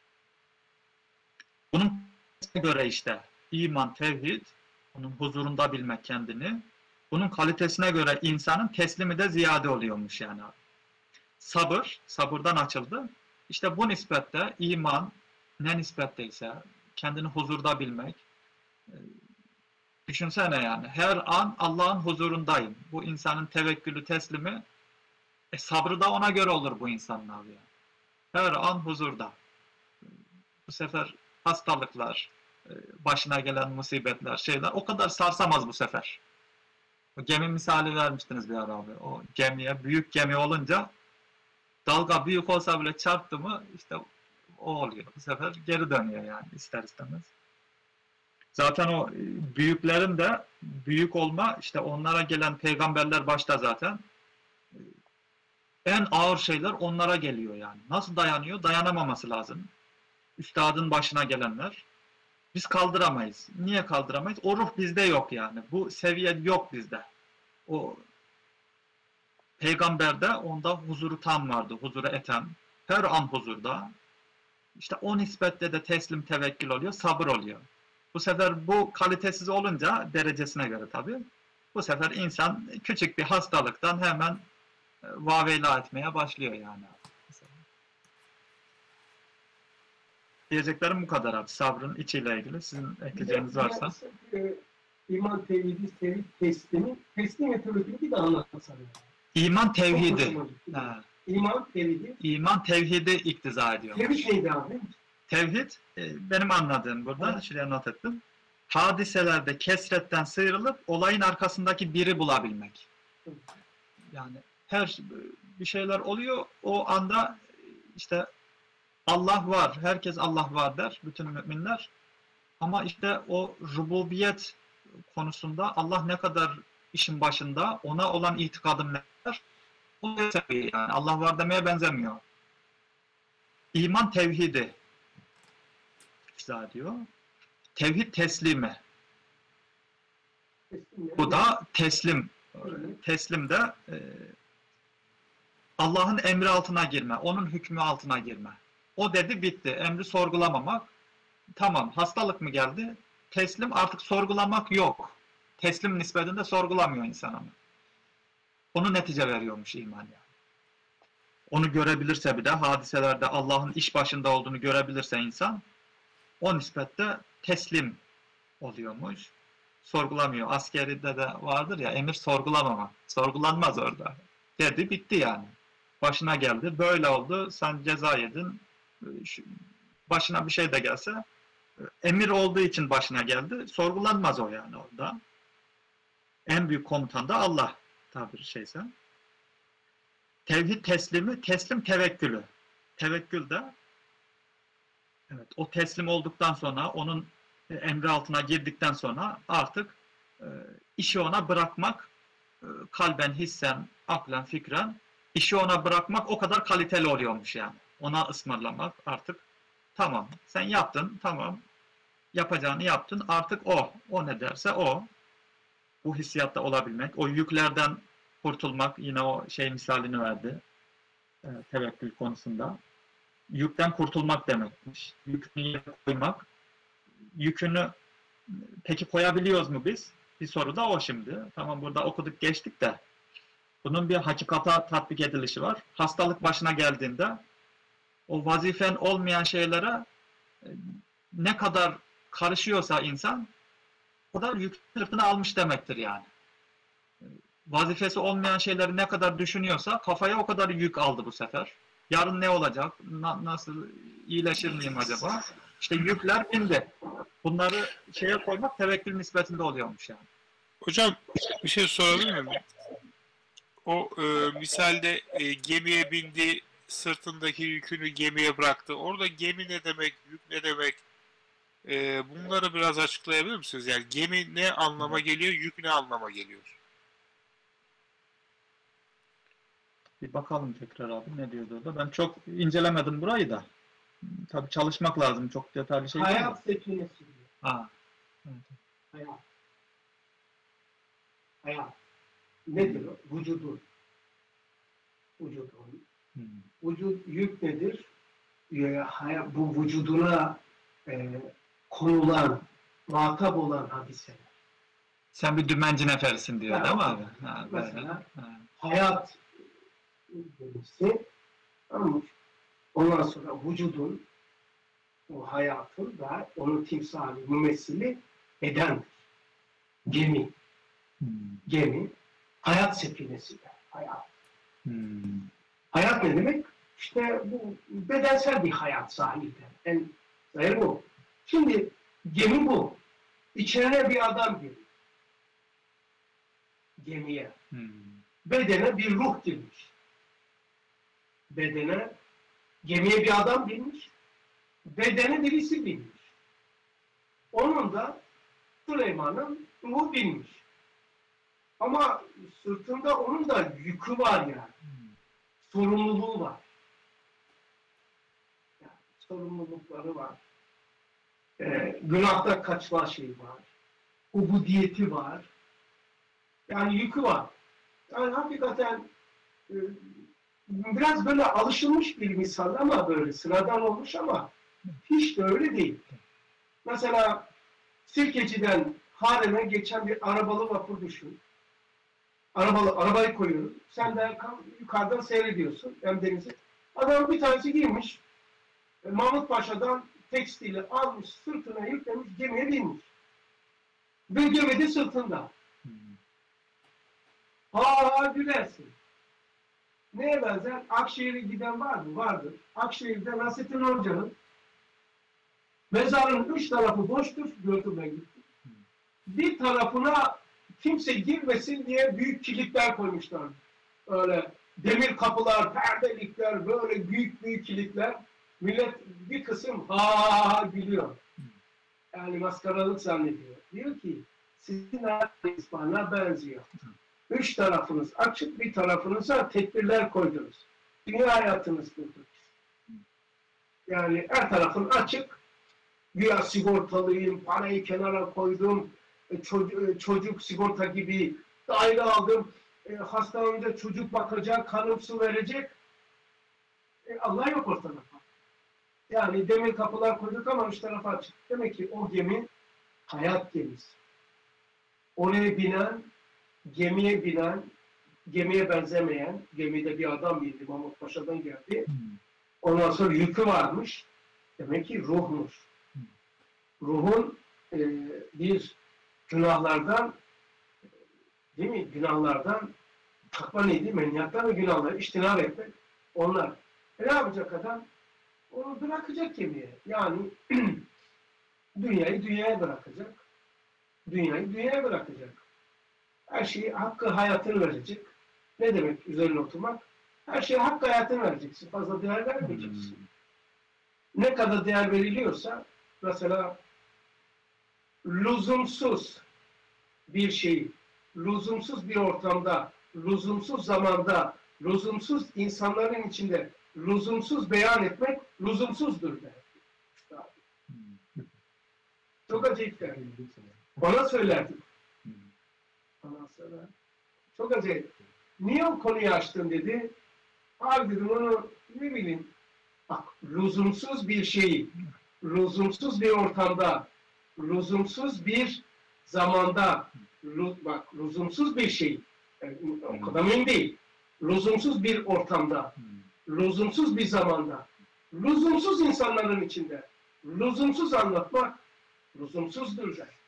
Bunun göre işte iman, tevhid, onun huzurunda bilmek kendini. Bunun kalitesine göre insanın teslimi de ziyade oluyormuş yani. Sabır, sabırdan açıldı. İşte bu nispette iman ne nispetteyse kendini huzurda bilmek. Düşünsene yani her an Allah'ın huzurundayım. Bu insanın tevekkülü, teslimi, sabrı da ona göre olur bu insanın abi. Yani. Her an huzurda. Bu sefer hastalıklar, başına gelen musibetler, şeyler o kadar sarsamaz bu sefer. O gemi misali vermiştiniz bir ara abi. O gemiye, büyük gemi olunca dalga büyük olsa bile çarptı mı işte o oluyor. Bu sefer geri dönüyor yani ister istemez. Zaten o büyüklerin de büyük olma, işte onlara gelen peygamberler başta zaten en ağır şeyler onlara geliyor yani. Nasıl dayanıyor? Dayanamaması lazım. Üstadın başına gelenler. Biz kaldıramayız. Niye kaldıramayız? O ruh bizde yok yani. Bu seviye yok bizde. O peygamberde onda huzuru tam vardı. Huzuru etem. Her an huzurda. İşte o nispetle de teslim tevekkül oluyor. Sabır oluyor. Bu sefer bu kalitesiz olunca derecesine göre tabii. Bu sefer insan küçük bir hastalıktan hemen vaveyla etmeye başlıyor yani. Diyeceklerim bu kadar abi. Sabrın içiyle ilgili. Sizin ekleyeceğiniz varsa. İman, tevhidi, tevhid, teslimi. Teslim ve tevekkülü de anlatsana. İman tevhidi. Çok hoşuma gitti. Ha. İman, tevhidi. İman tevhidi iktiza ediyor. Tevhid neydi abi? Tevhid, benim anladığım burada, şuraya not ettim. Hadiselerde kesretten sıyrılıp olayın arkasındaki biri bulabilmek. Yani her bir şeyler oluyor, o anda işte Allah var, herkes Allah var der, bütün müminler. Ama işte o rububiyet konusunda Allah ne kadar işin başında, ona olan itikadım ne kadar, o seviye yani. Allah var demeye benzemiyor. İman tevhidi diyor. Tevhid teslimi. Bu da teslim. Teslim de Allah'ın emri altına girme, onun hükmü altına girme. O dedi bitti. Emri sorgulamamak. Tamam, hastalık mı geldi? Teslim, artık sorgulamak yok. Teslim nispetinde sorgulamıyor insan onu. Onu netice veriyormuş iman yani. Onu görebilirse bir de hadiselerde Allah'ın iş başında olduğunu görebilirse insan, o nispette teslim oluyormuş. Sorgulamıyor. Askeride de vardır ya, emir sorgulamama. Sorgulanmaz orada. Dedi bitti yani. Başına geldi. Böyle oldu. Sen ceza yedin. Başına bir şey de gelse emir olduğu için başına geldi. Sorgulanmaz o yani orada. En büyük komutan da Allah tabiri şeyse. Tevhid teslimi, teslim tevekkülü. Tevekkül de evet, o teslim olduktan sonra, onun emri altına girdikten sonra artık işi ona bırakmak, kalben, hissen, aklen, fikren, işi ona bırakmak o kadar kaliteli oluyormuş yani. Ona ısmarlamak artık, tamam sen yaptın, tamam yapacağını yaptın, artık o ne derse o. Bu hissiyatta olabilmek, o yüklerden kurtulmak, yine o şey misalini verdi tevekkül konusunda. Yükten kurtulmak demekmiş. Yükünü yerine koymak. Yükünü peki koyabiliyoruz mu biz? Bir soru da o şimdi. Tamam, burada okuduk geçtik de bunun bir hakikata tatbik edilişi var. Hastalık başına geldiğinde o vazifen olmayan şeylere ne kadar karışıyorsa insan o kadar yük sırtına almış demektir yani. Vazifesi olmayan şeyleri ne kadar düşünüyorsa kafaya o kadar yük aldı bu sefer. Yarın ne olacak? Nasıl iyileşir miyim acaba? İşte yükler bindi. Bunları şeye koymak tevekkül nispetinde oluyormuş yani. Hocam bir şey sorabilir miyim? O misalde gemiye bindi, sırtındaki yükünü gemiye bıraktı. Orada gemi ne demek, yük ne demek? Bunları biraz açıklayabilir misiniz? Yani gemi ne anlama geliyor, yük ne anlama geliyor? Bir bakalım tekrar abi ne diyordu orada. Ben çok incelemedim burayı da. Tabii çalışmak lazım. Çok detaylı şey değil mi? Hayat seçilmesi diyor. Ha. Evet. Hayat. Hayat. Nedir o? Vücudun. Vücudun. Vücut yük nedir? Bu vücuduna konulan, muhatap olan hadiseler. Sen bir dümenci neferisin diyor değil mi abi? Ha, Mesela ha. hayat denirse, ama ondan sonra vücudun, o hayatın da onun timsali, mümessili bedendir. Gemi. Gemi. Hayat sefinesi de. Hayat. Hayat ne demek? İşte bu bedensel bir hayat sahibi. En zahir bu. Şimdi gemi bu. İçerine bir adam giriyor. Gemiye. Bedene bir ruh girmiş. Bedene, gemiye bir adam binmiş. Bedene birisi binmiş. Onun da Süleyman'ın ruhu binmiş. Ama sırtında onun da yükü var yani. Sorumluluğu var. Yani sorumlulukları var. Günahtan kaçma şeyi var. Ubudiyeti var. Yani yükü var. Yani hakikaten biraz böyle alışılmış bir misal ama böyle sıradan olmuş ama hiç de öyle değil. Mesela Sirkeci'den Harem'e geçen bir arabalı vapur düşün. Arabayı koyuyoruz. Sen de yukarıdan seyrediyorsun hem denizi. Adam bir tanesi giymiş. Mahmut Paşa'dan tekstili almış, sırtına yüklemiş, gemiye binmiş. Ve gemi de sırtında. Gülersin. Neye benzer? Akşehir'e giden var mı? Vardır. Akşehir'de Nasrettin Hoca'nın mezarın 3 tarafı boştur. Gördüm ben gittim. Bir tarafına kimse girmesin diye büyük kilitler koymuşlar. Öyle demir kapılar, perdelikler, böyle büyük büyük kilitler. Millet bir kısım gülüyor. Yani maskaralık zannediyor. Diyor ki sizin hayatınız bana benziyor. 3 tarafınız açık, bir tarafınıza tedbirler koydunuz. Dünya hayatınız budur. Yani her tarafın açık. Güya sigortalıyım, parayı kenara koydum, çocuk sigorta gibi daire aldım, hastalanınca çocuk bakacak, kanım su verecek. Allah yok ortada. Yani demir kapılar koyduk ama 3 tarafı açık. Demek ki o gemi hayat gemisi. Oraya binen, gemiye benzemeyen, gemide bir adam bindi, Mahmut Paşa'dan geldi. Ondan sonra yükü varmış. Demek ki ruhmuş. Ruhun bir günahlardan, değil mi? Günahlardan, takva neydi? Meniyattan ve günahları iştinab etmek. Onlar. Ne yapacak adam? Onu bırakacak gemiye. Yani dünyayı dünyaya bırakacak. Dünyayı dünyaya bırakacak. Her şeyi hakkı hayatını verecek. Ne demek üzerine oturmak? Her şeye hakkı hayatını vereceksin. Fazla değer vermeyeceksin. Ne kadar değer veriliyorsa mesela lüzumsuz bir şeyi, lüzumsuz bir ortamda, lüzumsuz zamanda, lüzumsuz insanların içinde lüzumsuz beyan etmek lüzumsuzdur der. Çok acayip der. Bana söylerdim. Bana söyler. Çok acayip. Niye o konuyu açtın dedi. Abi dedim onu ne bileyim. Bak lüzumsuz bir şeyi, lüzumsuz bir ortamda, lüzumsuz bir zamanda, bak lüzumsuz bir şey, yani, o kadar mühim değil. Lüzumsuz bir ortamda, lüzumsuz bir zamanda, lüzumsuz insanların içinde, lüzumsuz anlatmak, lüzumsuzdur der.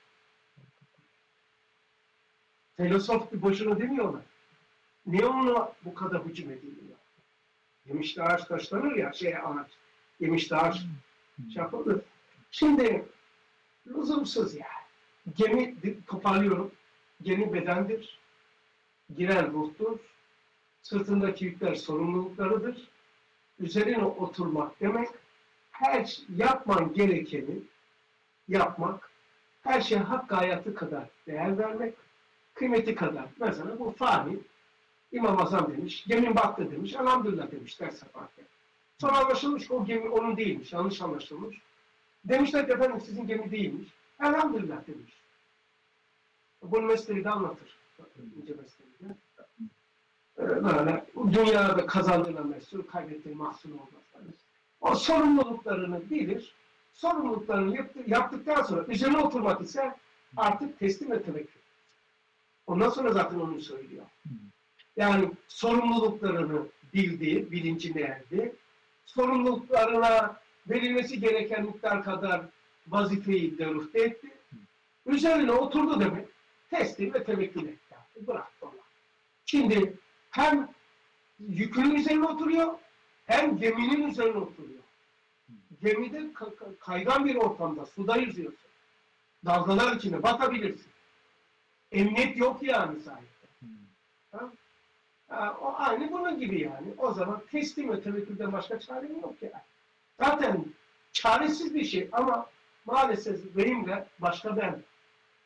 Filosof bir boşuna demiyorlar. Niye ona bu kadar hücum ediliyor? Yemişli ağaç taşlanır ya, ağaç. Yemişli ağaç yapılır. Şimdi lüzumsuz yani. Gemi toparlıyorum. Gemi bedendir. Giren ruhtur. Sırtındaki yükler sorumluluklarıdır. Üzerine oturmak demek her yapman gerekeni yapmak, her şeye hakkı hayatı kadar değer vermek, kıymeti kadar. Mesela bu fani İmam Azam demiş, gemin battı demiş, elhamdülillah demiş ders yaparken. Sonra anlaşılmış ki o gemi onun değilmiş, yanlış anlaşılmış. Demişler ki efendim sizin gemi değilmiş, elhamdülillah demiş. Bunu mesleği de anlatır. İnce mesleği de. Böyle dünyada kazandığına mesul, kaybettiği mahsul olmaz. O sorumluluklarını bilir, sorumluluklarını yaptıktan sonra üzerine oturmak ise artık teslim etmek. Ondan sonra zaten onu söylüyor. Yani sorumluluklarını bildi, bilincine erdi. Sorumluluklarına verilmesi gereken miktar kadar vazifeyi deruhte etti. Üzerine oturdu demek. Teslim ve tevekkül etti. Bıraktı ona. Şimdi hem yükünün üzerine oturuyor, hem geminin üzerine oturuyor. Gemide kaygan bir ortamda, suda yüzüyorsun. Dalgalar içinde batabilirsin. Emniyet yok yani sahipte. O aynı bunun gibi yani. O zaman teslim ve tevekkülden başka çare yok yani. Zaten çaresiz bir şey ama maalesef benimle başka ben.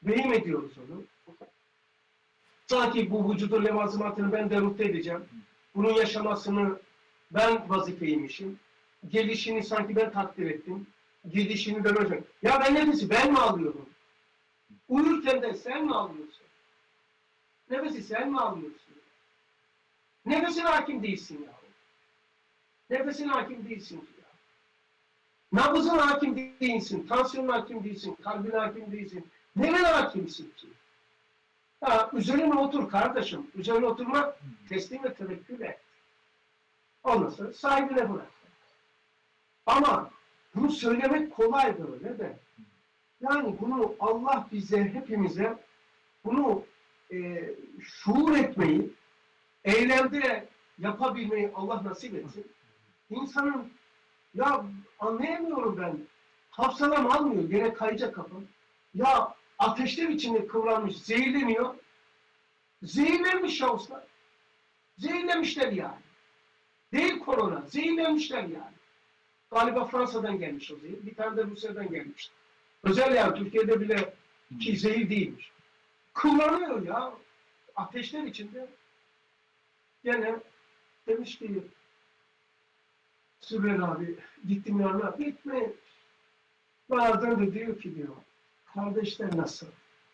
Vehim ediyoruz onu. Sanki bu vücudun levazımatını ben derute edeceğim. Bunun yaşamasını ben vazifeymişim. Gelişini sanki ben takdir ettim. Gidişini de böyle. Ya ben nefesi ben mi alıyorum? Uyurken de sen mi alıyorsun? Nefesi sen mi alıyorsun? Nefesine hakim değilsin ya. Nefesine hakim değilsin ki ya. Nabzına hakim değilsin, tansiyonuna hakim değilsin, kalbine hakim değilsin. Nereye hakimsin ki? Ha, üzerine otur kardeşim. Üzerine oturmak teslim ve tevekkül et. Ondan sonra sahibine bırak. Ama bunu söylemek kolay böyle de. Yani bunu Allah bize, hepimize bunu şuur etmeyi, eylemde yapabilmeyi Allah nasip etsin. İnsanın, ya anlayamıyorum ben, hafsalam almıyor, gene kayacak kafam. Ya ateşler içinde kıvranmış, zehirleniyor. Zehirlenmiş şahıslar. Zehirlemişler yani. Değil korona, zehirlenmişler yani. Galiba Fransa'dan gelmiş o zehir. Bir tane de Rusya'dan gelmişti. Özel yani Türkiye'de bile ki zehir değilmiş. Kıvranıyor ya. Ateşler içinde. Gene demiş ki Süreyya abi gittim yanına. Gitme. Bana döndü diyor ki diyor. Kardeşler nasıl?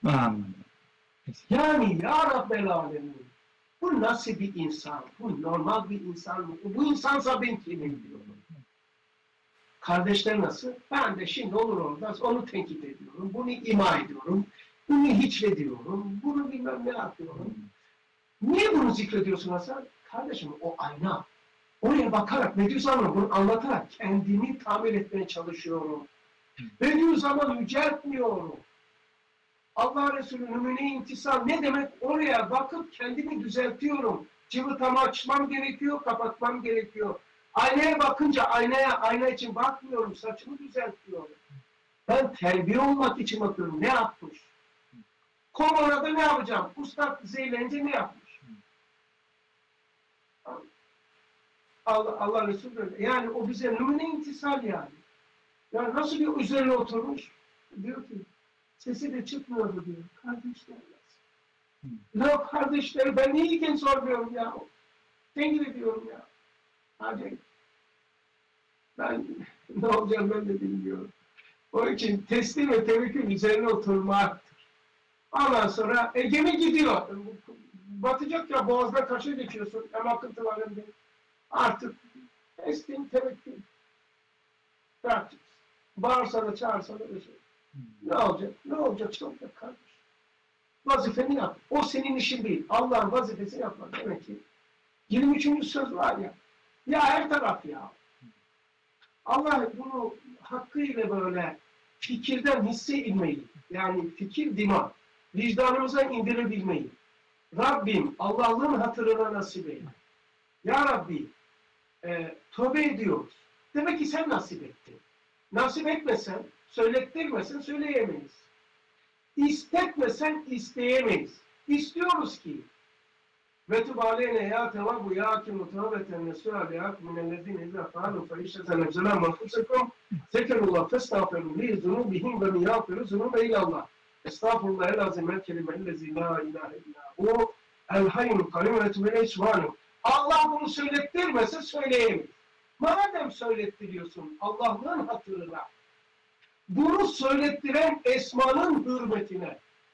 Yani ya Rabbel Alemin. Bu nasıl bir insan? Bu normal bir insan mı? Bu insansa ben kimim diyorum. Kardeşler nasıl? Ben de şimdi olur olmaz onu tenkit ediyorum. Bunu ima ediyorum. Bunu hiçlediyorum. Bunu bilmem ne yapıyorum. Niye bunu zikrediyorsun Hasan? Kardeşim o ayna. Oraya bakarak Bediüzzaman'a bunu anlatarak kendimi tamir etmeye çalışıyorum. Bediüzzaman'ı yüceltmiyorum. Allah Resulü numune intisal ne demek? Oraya bakıp kendimi düzeltiyorum. Cıvıtamı açmam gerekiyor, kapatmam gerekiyor. Aynaya bakınca ayna için bakmıyorum, saçımı düzeltiyorum. Ben terbiye olmak için bakıyorum. Ne yapmış? Koronada ne yapacağım? Ustad zehirlenince ne yapmış? Allah Resulü böyle. Yani o bize numune intisal yani. Yani nasıl bir üzerine oturmuş? Diyor ki, sesi de çıkmıyordu diyor. Kardeşler nasıl? Ya kardeşler ben neyken sormuyorum ya. Tenkit ediyorum ya. Hadi. Ben ne olacağım ben de bilmiyorum. Onun için teslim ve tevekkül üzerine oturmaktır. Ondan sonra gemi gidiyor. Batacak ya boğazda taşı geçiyorsun. Hem akıntılarında. Artık teslim tevekkül. Bırakacağız. Bağırsa da çağırsa da öyle şey. Ne olacak? Ne olacak? İşte olacak kardeş. Vazifeni yap. O senin işin değil. Allah'ın vazifesini yapmak. Demek ki 23. söz var ya. Ya her taraf ya. Allah bunu hakkıyla böyle fikirden hisse inmeyi, yani fikir dima, vicdanımıza indirebilmeyi, Rabbim Allah'ın hatırına nasip eyle. Ya Rabbi, tövbe ediyoruz. Demek ki sen nasip ettin. Nasip etmesen, söylettirmesen söyleyemeyiz. İstetmesen isteyemeyiz. İstiyoruz ki ve tübaleyne ya tevabbu ya hakimu tevbeten nesu'a li'ak minellezine izâ fa'alu fe'işşeten efzelâ manfusekum zekerullah festağfiru li zunubihim ve miyâfiru zunube illallah. Estağfurullah el azimel kelimellezi la ilahe illa hu el hayyul karim ve tübele işvanu. Allah bunu söylettirmese söyleyemeyiz. Madem söylettiriyorsun Allah'ın hatırına, bunu söylettiren esmanın hürmetine,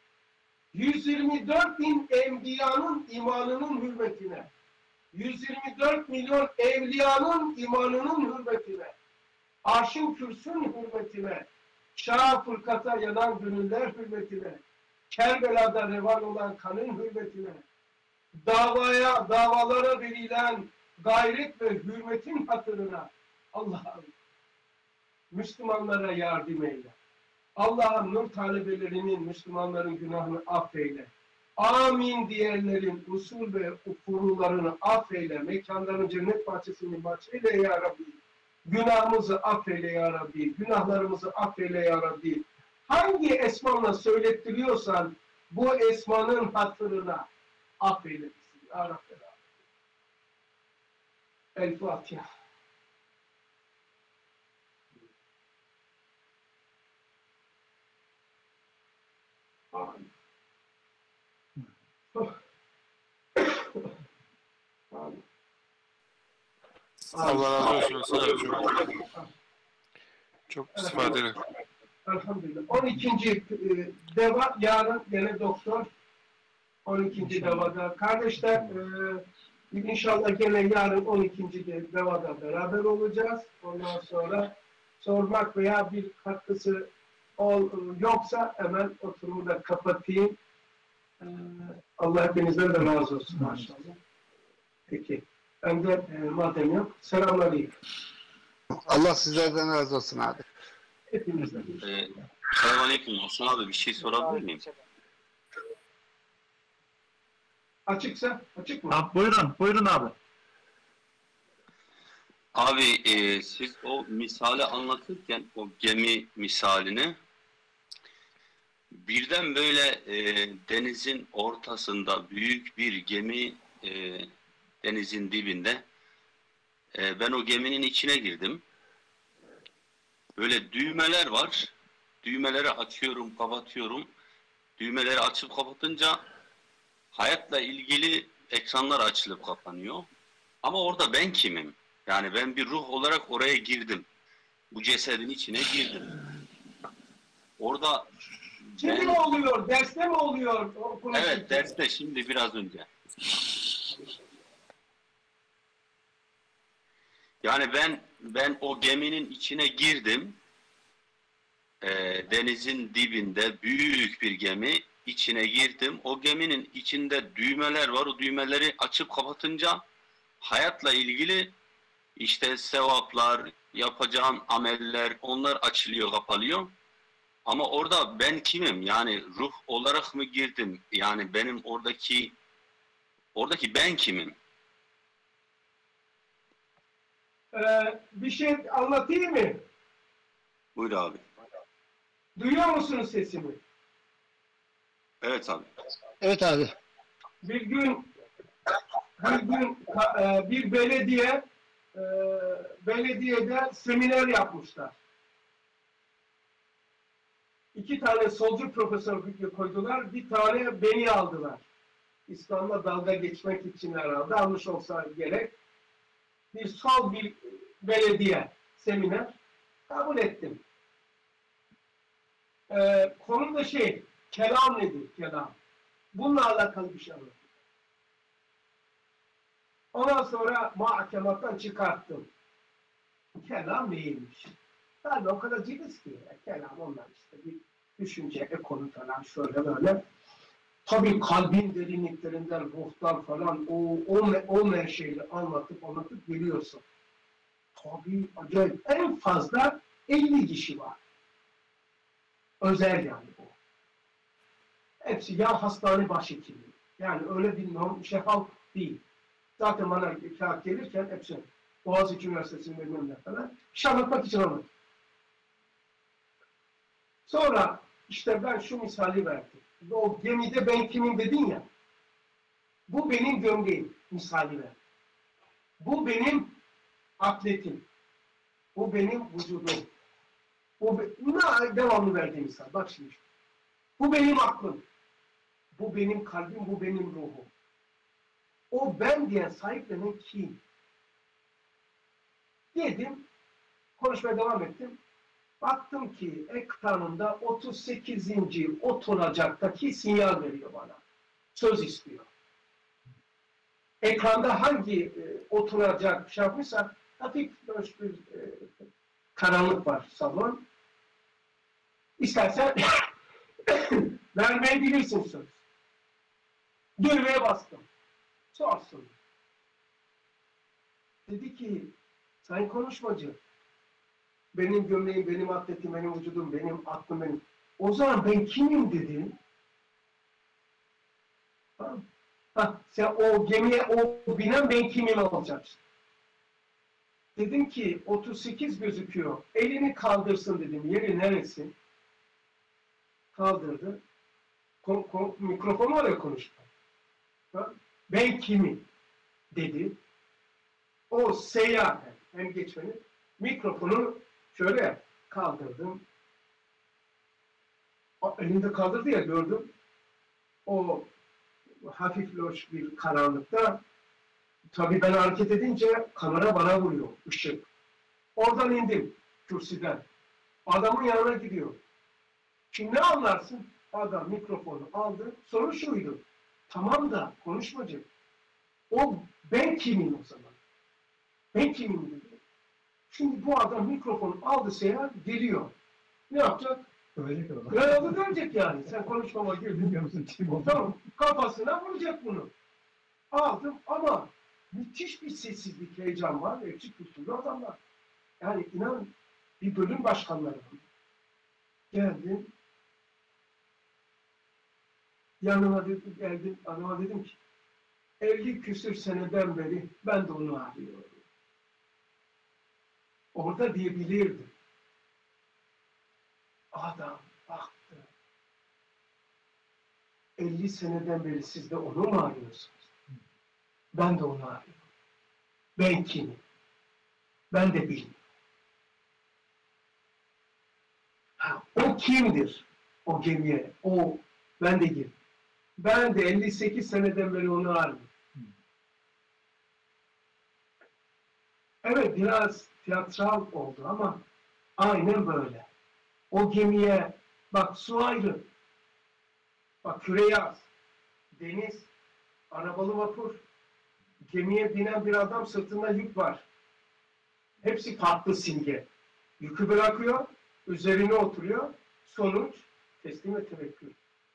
124 bin enbiyanın imanının hürmetine, 124 milyon evliyanın imanının hürmetine, arş-ın kürsün hürmetine, Şah fırkata yanan gönüller hürmetine, Kerbela'da revan olan kanın hürmetine, davalara verilen gayret ve hürmetin hatırına Allah'ım Müslümanlara yardım eyle. Allah'ım nur talebelerinin, Müslümanların günahını affeyle. Amin diyenlerin usul ve furularını affeyle. Mekanların cennet bahçesini bahçeyle ya Rabbi. Günahımızı affeyle ya Rabbi. Günahlarımızı affeyle ya Rabbi. Hangi esmanla söylettiriyorsan bu esmanın hatırına affeyle bizi ya Rabbi. El Fatiha. Amin. Amin. Allah razı olsun Hasan abi. Çok istifadeli. Elhamdülillah. 12. deva yarın gene doktor. 12. devada. Kardeşler inşallah gene yarın 12. devada beraber olacağız. Ondan sonra sormak veya bir katkısı yoksa hemen oturumu da kapatayım. Allah hepinizden de razı olsun maşallah. Peki. Ben de madem yok. Selamünaleyküm. Allah sizlerden razı olsun abi. Hepinizden. Selamünaleyküm. Hasan abi bir şey sorabilir miyim? Açıksa açık mı? Abi, buyurun abi. Abi siz o misali anlatırken o gemi misalini birden böyle denizin ortasında büyük bir gemi denizin dibinde ben o geminin içine girdim. Böyle düğmeler var. Düğmeleri açıyorum, kapatıyorum. Düğmeleri açıp kapatınca hayatla ilgili ekranlar açılıp kapanıyor. Ama orada ben kimim? Yani ben bir ruh olarak oraya girdim. Bu cesedin içine girdim. Orada Şimdi mi oluyor? Derste mi oluyor? evet, derste şimdi biraz önce. Yani ben o geminin içine girdim. Denizin dibinde büyük bir gemi içine girdim. O geminin içinde düğmeler var. O düğmeleri açıp kapatınca hayatla ilgili işte sevaplar, yapacağım ameller onlar açılıyor, kapalıyor. Ama orada ben kimim? Yani ruh olarak mı girdim? Yani benim oradaki ben kimim? Bir şey anlatayım mı? Buyur abi. Duyuyor musunuz sesimi? Evet abi. Evet abi. Bir gün bir belediyede seminer yapmışlar. 2 tane solcu profesör koydular, bir tane beni aldılar. İslam'la dalga geçmek için herhalde almış olsa gerek. Bir sol bir belediye seminer kabul ettim. Konu da kelam nedir? Kelam. Bununla alakalı bir şey anlatayım. Ondan sonra mahkemattan çıkarttım. Kelam neymiş? Tabii o kadar cılız ki. Kelam onlar işte bir düşünce, ekonu falan şöyle böyle. Tabii kalbin derinliklerinden, ruhtan falan o menşeyi anlatıp geliyorsun. Tabii acayip. En fazla 50 kişi var. Özel yani bu. Hepsi ya hastane başhekimi. Yani öyle bir halk değil. Zaten bana kağıt gelirken hepsi Boğaziçi Üniversitesi'nde bilmem falan. Bir şey anlatmak için anlattım. Sonra işte ben şu misali verdim. O gemide ben kimim dedin ya. Bu benim gömleğim misali verdim. Bu benim atletim. Bu benim vücudum. Devamlı verdiğim misal. Bak şimdi. Bu benim aklım. Bu benim kalbim, bu benim ruhum. O ben diye sahiplenen kim? Dedim, konuşmaya devam ettim. Baktım ki ekranımda 38. oturacaktaki sinyal veriyor bana. Söz istiyor. Ekranda hangi oturacak şey yapmışsa hafif bir karanlık var salon. İstersen vermeyi bilirsin söz. Düğmeye bastım. Sorsun. Dedi ki, sayın konuşmacı, benim gömleğim, benim atletim, benim vücudum, benim aklım, benim. O zaman ben kimim dedi. Sen o gemiye, o binen ben kimim olacaksın. Dedim ki 38 gözüküyor. Elini kaldırsın dedim. Yeri neresi? Kaldırdı. Mikrofonu oraya konuştu. Ben kimim? Dedi. O seyyah hem geçmeni. Mikrofonu şöyle kaldırdım. Elinde kaldırdı ya, gördüm. O hafif loş bir karanlıkta. Tabii ben hareket edince kamera bana vuruyor, ışık. Oradan indim kürsüden. Adamın yanına gidiyor. Şimdi ne anlarsın? Adam mikrofonu aldı. Soru şuydu. Tamam da konuşmacı. O ben kimim o zaman? Ben kimim dedi. Şimdi bu adam mikrofonu aldı, seyahat geliyor. Ne yapacak? Öyle kadar. Herhalde dönecek yani. Sen konuşmama girdin. Bilmiyor musun kim oldu? Tamam. Kafasına vuracak bunu. Aldım ama müthiş bir sessizlik, heyecan var. Eksik usulü adamlar. Yani inan, bir bölüm başkanları var. Geldim. Yanıma geldim. Adama dedim ki 50 küsür seneden beri ben de onu arıyorum. Orada diyebilirdim. Adam baktı. 50 seneden beri siz de onu mu arıyorsunuz? Ben de onu arıyorum. Ben kimim? Ben de bilmiyorum. O kimdir? O gemiye. O ben de girdim. Ben de 58 seneden beri onu arıyorum. Evet, biraz tiyatral oldu ama aynen böyle. O gemiye bak, su ayrı. Bak, küreyaz, deniz, arabalı vapur, gemiye binen bir adam, sırtında yük var. Hepsi farklı simge. Yükü bırakıyor, üzerine oturuyor. Sonuç, teslim ve tevekkül.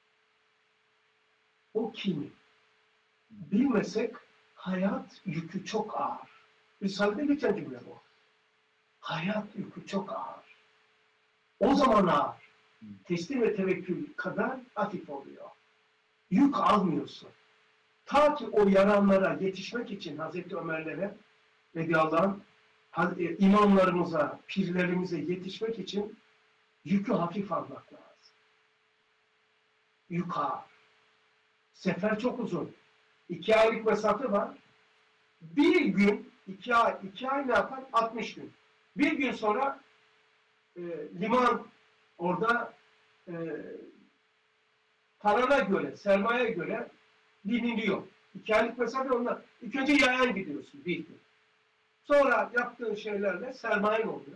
O kimi? Bilmesek hayat yükü çok ağır. Risalede geçen cümle bu. Hayat yükü çok ağır. O zaman ağır. Teslim ve tevekkül kadar hafif oluyor. Yük almıyorsun. Ta ki o yaranlara yetişmek için Hazreti Ömer'lere radıyallahu anh, imamlarımıza, pirlerimize yetişmek için yükü hafif almak lazım. Yük ağır. Sefer çok uzun. 2 aylık mesafe var. Bir gün, 2 ay ne yapar? 60 gün. Bir gün sonra liman orada parana göre, sermaye göre biniliyor. 2 aylık mesafe onlar. İlk önce yayan gidiyorsun bir gün. Sonra yaptığın şeylerle sermayen oluyor.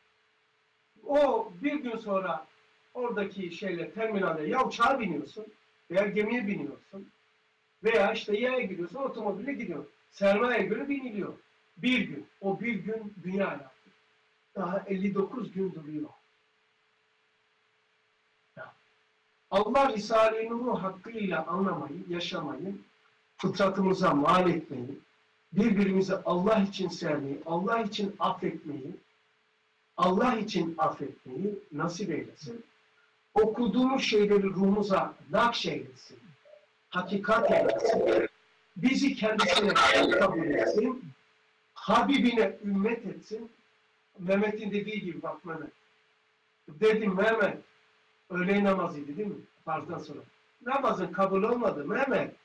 O bir gün sonra oradaki şeyle, terminalde ya uçağa biniyorsun veya gemiye biniyorsun veya işte yaya gidiyorsun, otomobile gidiyorsun. Sermaye göre biniliyor. Bir gün. O bir gün dünya hayatı. Daha 59 gün duruyor. Allah Risale-i Nur'u hakkıyla anlamayı, yaşamayı, fıtratımıza mal etmeyi, birbirimizi Allah için sevmeyi, Allah için affetmeyi, Allah için affetmeyi nasip eylesin. Okuduğumuz şeyleri ruhumuza nakşeylesin. Hakikat eylesin. Bizi kendisine kabul etsin. Habibine ümmet etsin. Mehmet'in dediği gibi bak Mehmet. Dedim Mehmet, öğle namazıydı değil mi? Farzdan sonra. Namazın kabul olmadı Mehmet.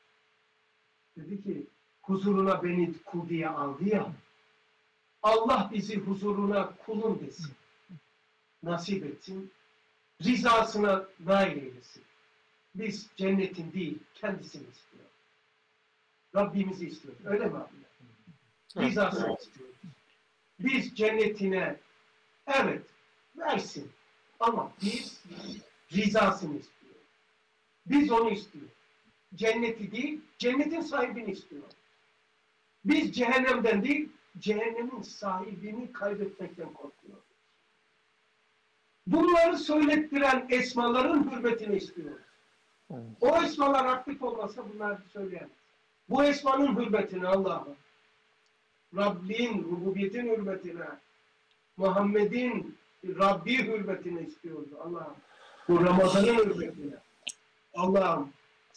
Dedi ki, huzuruna beni kul diye aldı ya. Allah bizi huzuruna kulun desin. Nasip etsin. Rızasına nail eylesin. Biz cennetin değil, kendisini istiyoruz. Rabbimizi istiyoruz. Öyle mi abi? Rızasını istiyoruz. Biz cennetine evet versin. Ama biz rızasını istiyoruz. Biz onu istiyoruz. Cenneti değil, cennetin sahibini istiyoruz. Biz cehennemden değil, cehennemin sahibini kaybetmekten korkuyoruz. Bunları söylettiren esmaların hürmetini istiyoruz. O esmalar aktif olmasa bunları söyleyemez. Bu esmanın hürmetine Allah'a, Rabbin, rububiyetin hürmetine, Muhammed'in Rabbi hürmetine istiyoruz Allah'ım. Bu Ramazan'ın hürmetine. Allah'ım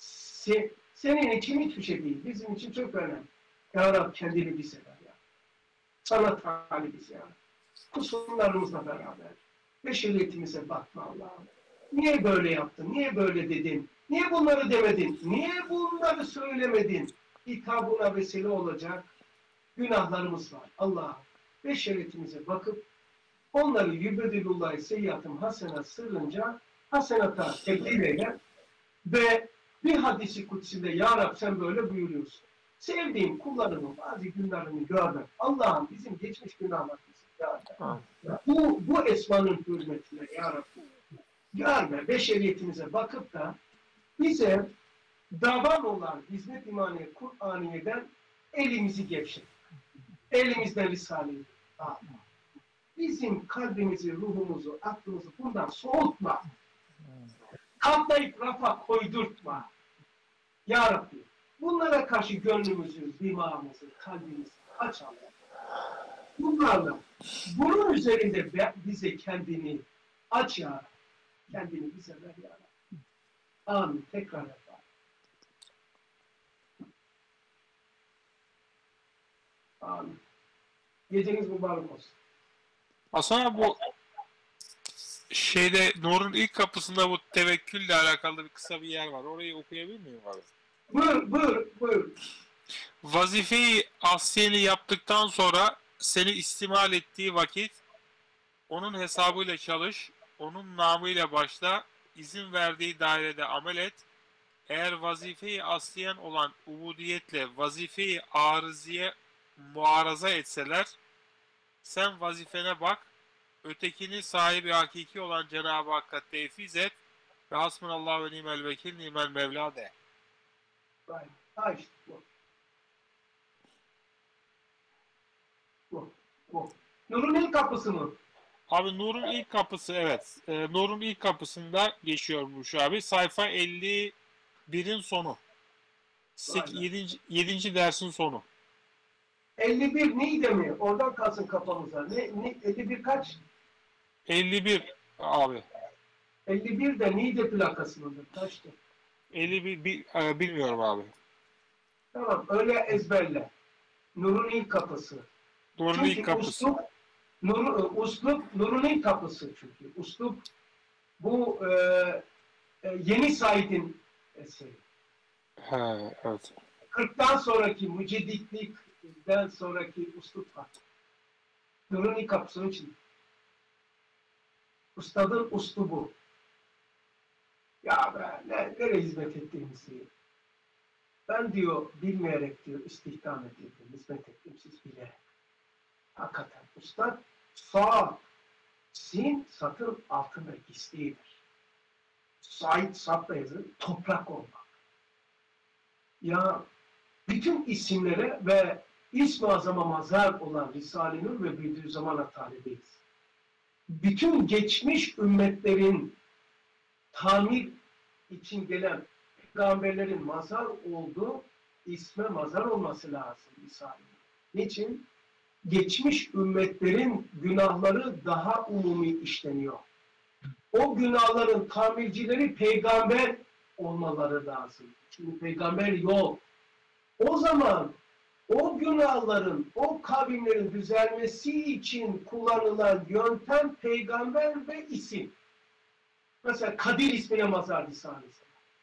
senin için hiçbir şey değil. Bizim için çok önemli. Ya Rab kendini bize ver ya. Sana talibiz ya. Kusurlarımızla beraber. Beşeriyetimize bakma Allah'ım. Niye böyle yaptın? Niye böyle dedin? Niye bunları demedin? Niye bunları söylemedin? Hitabına vesile olacak günahlarımız var. Allah'ım beşeriyetimize bakıp onları yübedilullahi seyyiatım hasena sırrınca hasenata tebdil eyle ve bir hadisi kutsinde Ya Rab sen böyle buyuruyorsun. Sevdiğim kullarımın bazı günlerini görmek. Allah'ım bizim geçmiş günahlarımızı görme. Bu esmanın hürmetine Ya Rabbi. Görme, beşeriyetimize bakıp da bize davan olan hizmet imaniye Kur'aniye'den elimizi gevşet. Elimizden Risale'yi al. Bizim kalbimizi, ruhumuzu, aklımızı bundan soğutma. Katlayıp rafa koydurtma. Ya Rabbi, bunlara karşı gönlümüzü, dimağımızı, kalbimizi açalım. Bunlarla, bunun üzerinde bize kendini aç ya Rabbi. Kendini bize ver ya Rabbi. Amin. Tekrar yapalım. Amin. Geceniz mübarek olsun. Hasan bu şeyde Nur'un ilk kapısında bu tevekkülle alakalı bir kısa bir yer var. Orayı okuyabilir miyim abi? Buyur. Vazifeyi asiyeni yaptıktan sonra seni istimal ettiği vakit onun hesabıyla çalış, onun namıyla başla, izin verdiği dairede amel et. Eğer vazifeyi asliyen olan ubudiyetle vazifeyi arıziye muaraza etseler, sen vazifene bak, ötekini sahibi hakiki olan Cenab-ı Hakk'a tevfiz et ve hasbunallahu ve nimel vekil, nimel mevla de. Ha işte bu. Nur'un ilk kapısı mı? Abi Nur'un ilk kapısı, evet. Nur'un ilk kapısında geçiyormuş abi. Sayfa 51'in sonu. 7. dersin sonu. 51 neydi mi? Oradan kalsın kafamıza. Ne 51 kaç? 51 abi. 51 de neydi plakası mıdır? Kaçtı? 51 bilmiyorum abi. Tamam öyle ezberle. Nur'un ilk kapısı. Nur'un ilk kapısı. Nur'un ilk kapısı çünkü. Uslup bu Yeni Said'in eseri. He, evet. 40'tan sonraki mücedditlikten sonraki uslup var. Nur'un ilk kapısının için. Ustadın uslubu. Ya be, nereye hizmet ettiğimizi. Ben diyor bilmeyerek diyor istihdam edildim, hizmet ettim siz bilerek. Hakikaten ustad sağ, sin satın altında gizlidir. Said Sap'la yazılır, toprak olmak. Ya bütün isimlere ve İsm-i Azam'a mazhar olan Risale-i Nur ve Bediüzzaman'a talebeyiz. Bütün geçmiş ümmetlerin tamir için gelen peygamberlerin mazhar olduğu isme mazhar olması lazım Risale-i Nur. Niçin? Geçmiş ümmetlerin günahları daha umumi işleniyor. O günahların tamircileri peygamber olmaları lazım. Çünkü peygamber yok. O zaman o günahların, o kavimlerin düzelmesi için kullanılan yöntem peygamber ve isim. Mesela Kadir ismine mazhar Risalesi.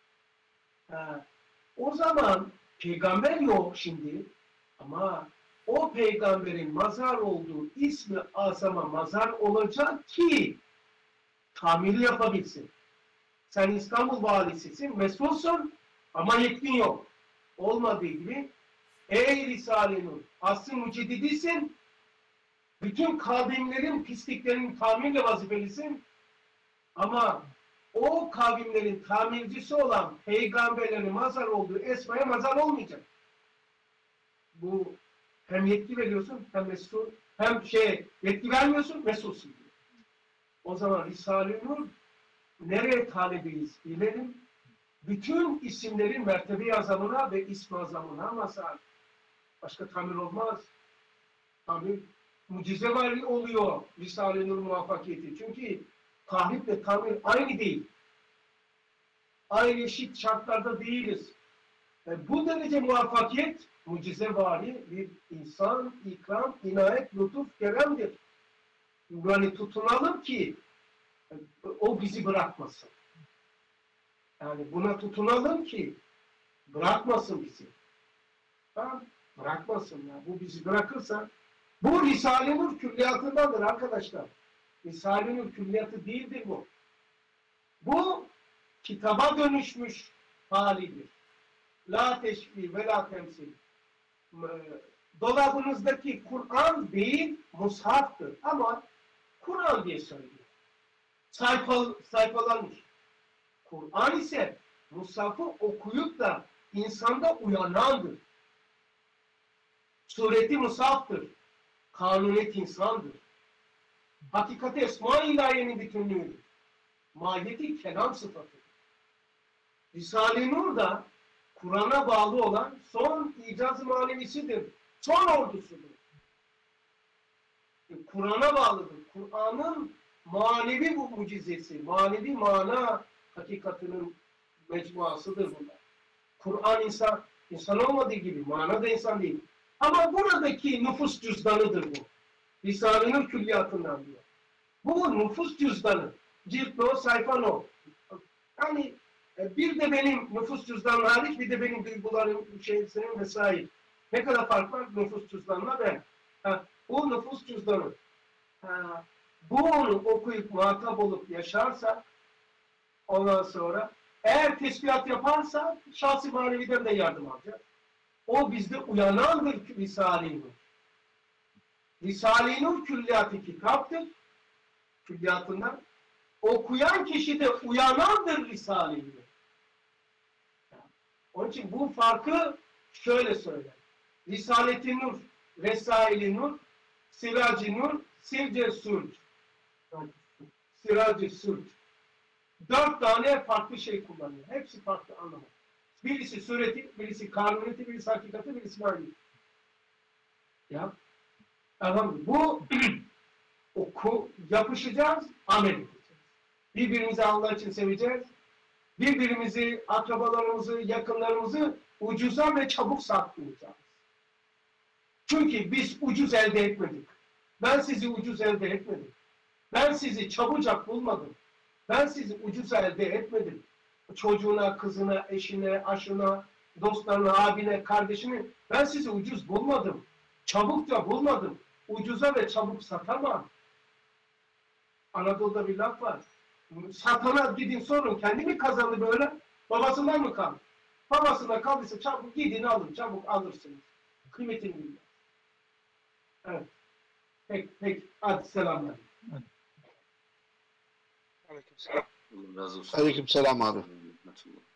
O zaman peygamber yok şimdi ama o peygamberin mazhar olduğu ismi azama mazhar olacak ki tamiri yapabilsin. Sen İstanbul valisisin, mesulsun ama yetkin yok. Olmadığı gibi ey Risale-i Nur, asr-ı müceddidisin, bütün kavimlerin pisliklerinin tamirle vazifelisin ama o kavimlerin tamircisi olan peygamberlerin mazhar olduğu esmaya mazhar olmayacak. Bu hem yetki veriyorsun hem mesul, hem yetki vermiyorsun mesulsun diyor. O zaman Risale-i Nur nereye talebeyiz bilelim. Bütün isimlerin mertebe-i azamına ve ism-i azamına mazhar. Başka tamir olmaz. Tamir mucize var oluyor Risale-i Nur muvaffakiyeti. Çünkü tahriple tamir aynı değil. Aynı eşit şartlarda değiliz. Bu derece muvaffakiyet mucizevari bir insan, ikram, inayet, lütuf, keremdir. Yani tutunalım ki o bizi bırakmasın. Yani buna tutunalım ki bırakmasın bizi. Ha? Bırakmasın ya. Bu bizi bırakırsa bu Risale-i Nur külliyatındandır arkadaşlar. Risale-i Nur külliyatı değildir bu. Bu kitaba dönüşmüş halidir. La teşbih ve la temsil. Dolabınızdaki Kur'an değil, mushaftır. Ama Kur'an diye söylüyor. Sayfalanmış. Kur'an ise mushafı okuyup da insanda uyanandır. Sureti mushaftır. Kanuniyet insandır. Hakikati esma-i ilahiyenin bütünlüğüdür. Mahiyeti kelam sıfatıdır. Risale-i Nur da Kur'an'a bağlı olan son icaz-ı manevisidir. Son ordusudur. Kur'an'a bağlıdır. Kur'an'ın manevi bu mucizesi, manevi mana hakikatinin mecmuasıdır bunlar. Kur'an insan olmadığı gibi mana da insan değil. Ama buradaki nüfus cüzdanıdır bu. Risale-i Nur külliyatından diyor. Bu nüfus cüzdanı. Cilt no, sayfa no. Yani bir de benim nüfus cüzdanım hariç, bir de benim duygularım, şeysinin vesaire. Ne kadar fark var nüfus cüzdanına ben. Bu nüfus cüzdanı. Bunu okuyup muhatap olup yaşarsa, ondan sonra eğer tesbihat yaparsa şahsi maneviden de yardım alacak. O bizde uyanandır Risale-i Nur. Risale-i Nur külliyat-ı kitaptır. Külliyatından. Okuyan kişi de uyanandır Risale-i Nur. Onun için bu farkı şöyle söyler. Risalet-i Nur, Resail-i Nur, Sirac-i Nur, Sirce Surc. Sirac-i Surc. 4 tane farklı şey kullanıyor. Hepsi farklı anlamı. Birisi sureti, birisi kanuniyeti, birisi hakikati, birisi maniyeti. Ya. Elhamdülillah. Bu yapışacağız, amel edeceğiz. Birbirimizi Allah için seveceğiz. Birbirimizi, akrabalarımızı, yakınlarımızı ucuza ve çabuk satmayacağız. Çünkü biz ucuz elde etmedik. Ben sizi ucuz elde etmedim. Ben sizi çabucak bulmadım. Ben sizi ucuz elde etmedim. Çocuğuna, kızına, eşine, aşına, dostlarına, abine, kardeşine ben sizi ucuz bulmadım. Çabukça bulmadım. Ucuza ve çabuk satamam. Anadolu'da bir laf var. Satana gidin sorun. Kendi mi kazandı böyle? Babasından mı kaldı? Babasından kaldıysa çabuk gidin alın. Çabuk alırsınız. Kıymetini bilin. Evet. Peki. Hadi selamlar. Aleykümselam. Allah razı olsun. Aleykümselam abi. Rahmetullah.